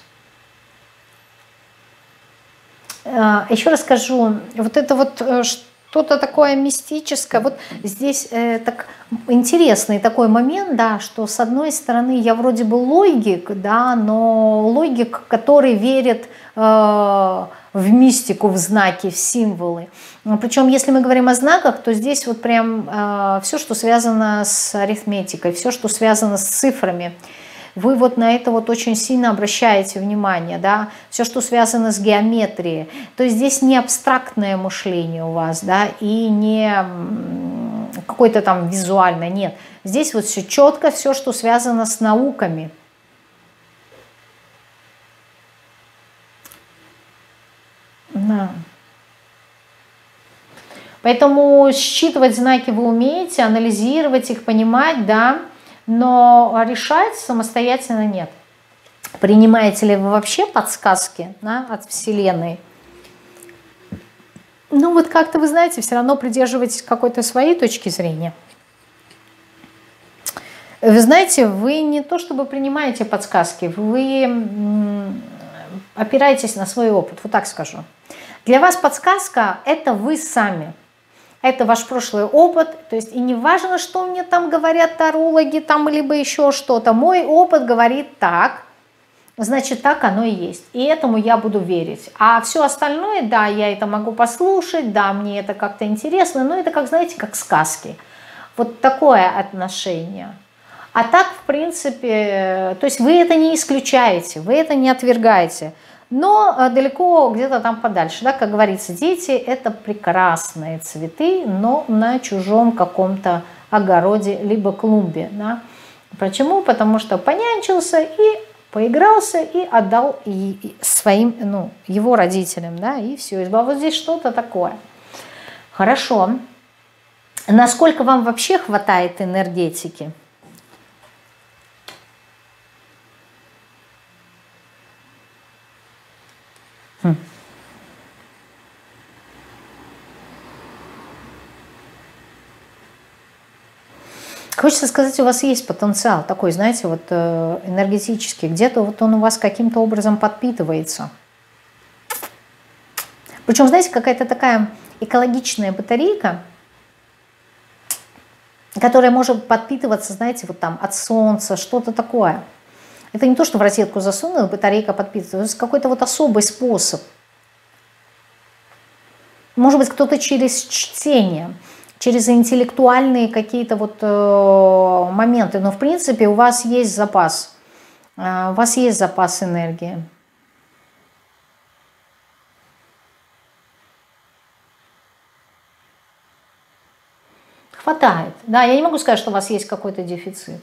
Э, еще раз скажу, вот это вот что-то такое мистическое, вот здесь э, так интересный такой момент, да, что с одной стороны я вроде бы логик, да, но логик, который верит в мистику, в знаки, в символы. Причем, если мы говорим о знаках, то здесь вот прям э, все, что связано с арифметикой, все, что связано с цифрами, вы вот на это вот очень сильно обращаете внимание, да, все, что связано с геометрией. То есть здесь не абстрактное мышление у вас, да, и не какое-то там визуальное, нет. Здесь вот все четко, все, что связано с науками. Да. Поэтому считывать знаки вы умеете, анализировать их, понимать, да, но решать самостоятельно нет. Принимаете ли вы вообще подсказки, да, от Вселенной? Ну вот как-то, вы знаете, все равно придерживаетесь какой-то своей точки зрения. Вы знаете, вы не то чтобы принимаете подсказки, вы опираетесь на свой опыт, вот так скажу. Для вас подсказка – это вы сами. Это ваш прошлый опыт. То есть и не важно, что мне там говорят тарологи, там, либо еще что-то. Мой опыт говорит так, значит, так оно и есть. И этому я буду верить. А все остальное, да, я это могу послушать, да, мне это как-то интересно, но это, как, знаете, как сказки. Вот такое отношение. А так, в принципе, то есть вы это не исключаете, вы это не отвергаете. Но далеко где-то там подальше, да, как говорится, дети – это прекрасные цветы, но на чужом каком-то огороде либо клумбе. Да. Почему? Потому что понянчился и поигрался и отдал и своим, ну, его родителям, да, и все. А вот здесь что-то такое. Хорошо. Насколько вам вообще хватает энергетики? Хм. Хочется сказать, у вас есть потенциал такой, знаете, вот энергетический. Где-то вот он у вас каким-то образом подпитывается. Причем, знаете, какая-то такая экологичная батарейка. которая может подпитываться, знаете, вот там от солнца, что-то такое. Это не то, что в розетку засунула, батарейка подпитывается, это какой-то вот особый способ. Может быть, кто-то через чтение, через интеллектуальные какие-то вот э, моменты, но в принципе у вас есть запас, э, у вас есть запас энергии. Хватает. Да, я не могу сказать, что у вас есть какой-то дефицит.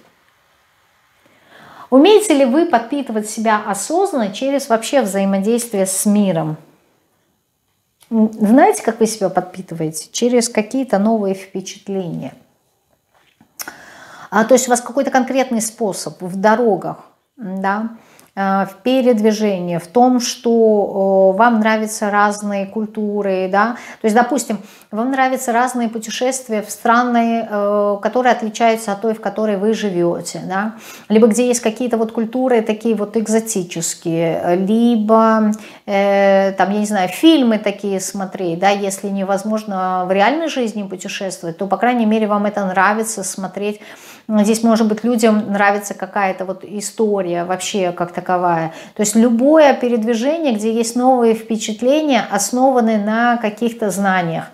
Умеете ли вы подпитывать себя осознанно через вообще взаимодействие с миром? Знаете, как вы себя подпитываете? Через какие-то новые впечатления. А, то есть у вас какой-то конкретный способ в дорогах, да, в передвижении, в том, что вам нравятся разные культуры, да, то есть, допустим, вам нравятся разные путешествия в страны, которые отличаются от той, в которой вы живете, да, либо где есть какие-то вот культуры такие вот экзотические, либо, э, там, я не знаю, фильмы такие смотреть, да, если невозможно в реальной жизни путешествовать, то, по крайней мере, вам это нравится смотреть. Здесь, может быть, людям нравится какая-то вот история вообще как таковая. То есть любое передвижение, где есть новые впечатления, основаны на каких-то знаниях.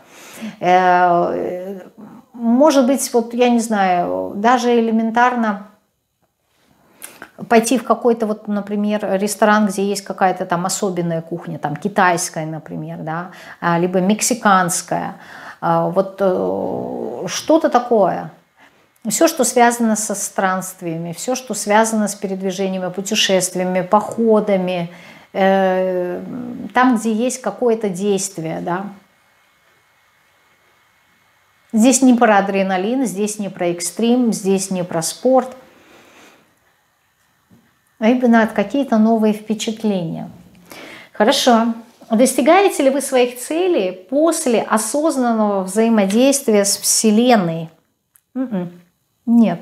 Может быть, вот я не знаю, даже элементарно пойти в какой-то вот, например, ресторан, где есть какая-то там особенная кухня, там китайская, например, да, либо мексиканская, вот что-то такое. Все, что связано со странствиями, все, что связано с передвижениями, путешествиями, походами, э, там, где есть какое-то действие, да. Здесь не про адреналин, здесь не про экстрим, здесь не про спорт, а именно какие-то новые впечатления. Хорошо. Достигаете ли вы своих целей после осознанного взаимодействия с Вселенной? М-м. Нет.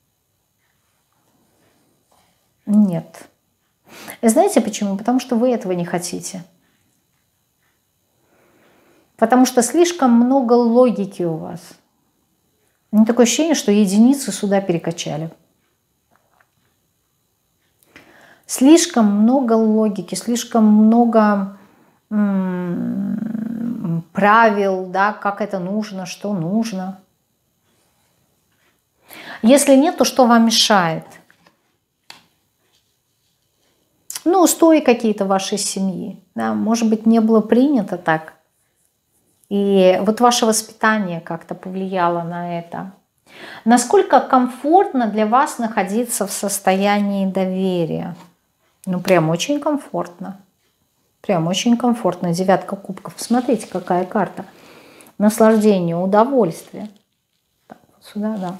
Нет. Знаете почему? Потому что вы этого не хотите. Потому что слишком много логики у вас. У меня такое ощущение, что единицы сюда перекачали. Слишком много логики, слишком много м-м, правил, да, как это нужно, что нужно. Если нет, то что вам мешает? Ну, устои какие-то вашей семьи. Да, может быть, не было принято так. И вот ваше воспитание как-то повлияло на это. Насколько комфортно для вас находиться в состоянии доверия? Ну, прям очень комфортно. Прям очень комфортно. Девятка кубков. Смотрите, какая карта. Наслаждение, удовольствие. Так, вот сюда, да.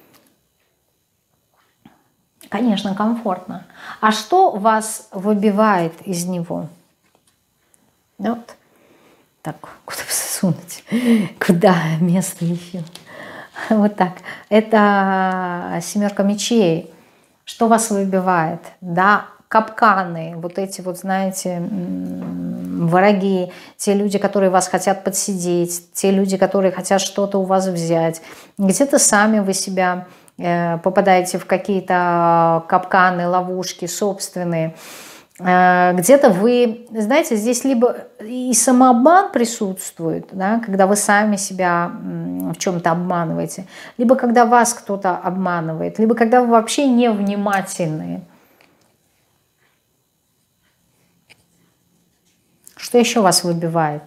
Конечно, комфортно. А что вас выбивает из него? Вот. Так, куда засунуть? Куда место еще? Вот так. Это семерка мечей. Что вас выбивает? Да, капканы, вот эти вот, знаете, враги, те люди, которые вас хотят подсидеть, те люди, которые хотят что-то у вас взять. Где-то сами вы себя попадаете в какие-то капканы, ловушки собственные. Где-то вы, знаете, здесь либо и самообман присутствует, да, когда вы сами себя в чем-то обманываете, либо когда вас кто-то обманывает, либо когда вы вообще невнимательны. Что еще вас выбивает?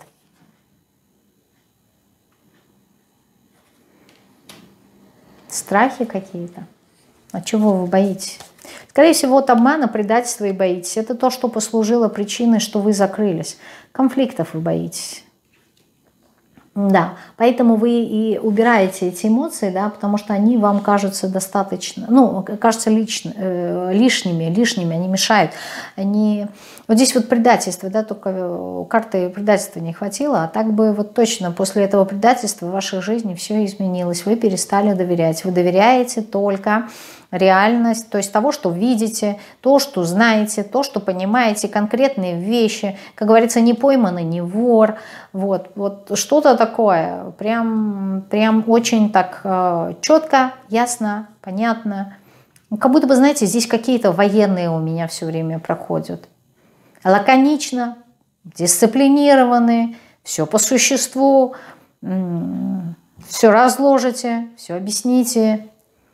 Страхи какие-то? От чего вы боитесь? Скорее всего, от обмана, предательства и боитесь. Это то, что послужило причиной, что вы закрылись. Конфликтов вы боитесь. Да, поэтому вы и убираете эти эмоции, да, потому что они вам кажутся достаточно, ну, кажутся лично, э, лишними, лишними, они мешают. Они... Вот здесь вот предательство, да, только карты предательства не хватило, а так бы вот точно после этого предательства в вашей жизни все изменилось. Вы перестали доверять. Вы доверяете только реальность, то есть того, что видите, то, что знаете, то, что понимаете, конкретные вещи, как говорится, не пойманный, не вор, вот, вот что-то такое, прям, прям очень так э, четко, ясно, понятно, как будто бы, знаете, здесь какие-то военные у меня все время проходят, лаконично, дисциплинированные, все по существу, все разложите, все объясните,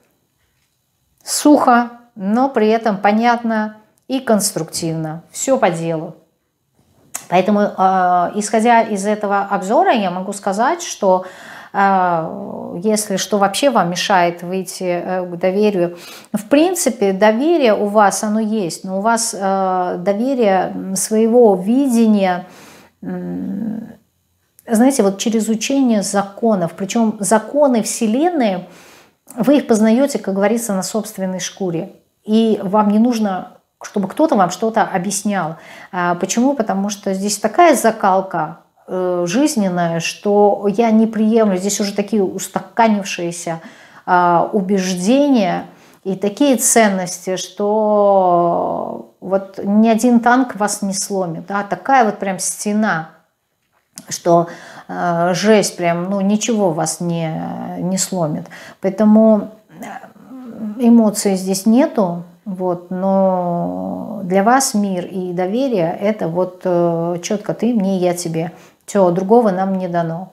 сухо, но при этом понятно и конструктивно. Все по делу. Поэтому, э, исходя из этого обзора, я могу сказать, что э, если что вообще вам мешает выйти э, к доверию, в принципе, доверие у вас, оно есть, но у вас э, доверие своего видения, э, знаете, вот через учение законов, причем законы Вселенной, вы их познаете, как говорится, на собственной шкуре. И вам не нужно, чтобы кто-то вам что-то объяснял. Почему? Потому что здесь такая закалка жизненная, что я не приемлю. Здесь уже такие устаканившиеся убеждения и такие ценности, что вот ни один танк вас не сломит. Да? Такая вот прям стена, что э, жесть, прям, ну, ничего вас не, не сломит. Поэтому эмоций здесь нету, вот, но для вас мир и доверие – это вот э, четко ты мне, я тебе. Все, другого нам не дано.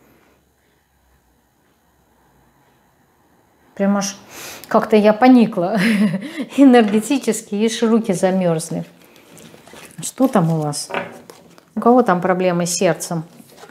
Прям аж как-то я поникла энергетически, ишь, руки замерзли. Что там у вас? У кого там проблемы с сердцем?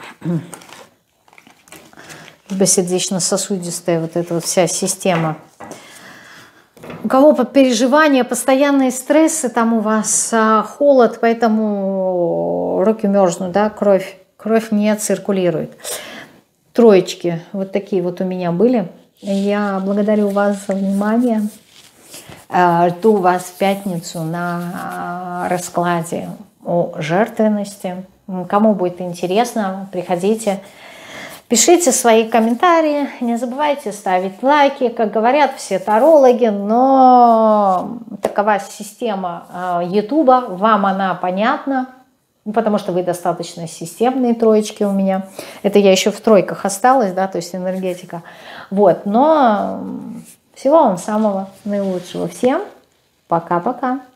Сердечно-сосудистая вот эта вот вся система. У кого переживания, постоянные стрессы, там у вас а, холод, поэтому руки мерзнут, да, кровь, кровь не циркулирует. Троечки вот такие вот у меня были. Я благодарю вас за внимание. Жду вас в пятницу на раскладе о жертвенности. Кому будет интересно, приходите, пишите свои комментарии, не забывайте ставить лайки, как говорят все тарологи, но такова система Ютуба, вам она понятна, потому что вы достаточно системные троечки у меня. Это я еще в тройках осталась, да, то есть энергетика. Вот, но всего вам самого наилучшего. Всем пока-пока.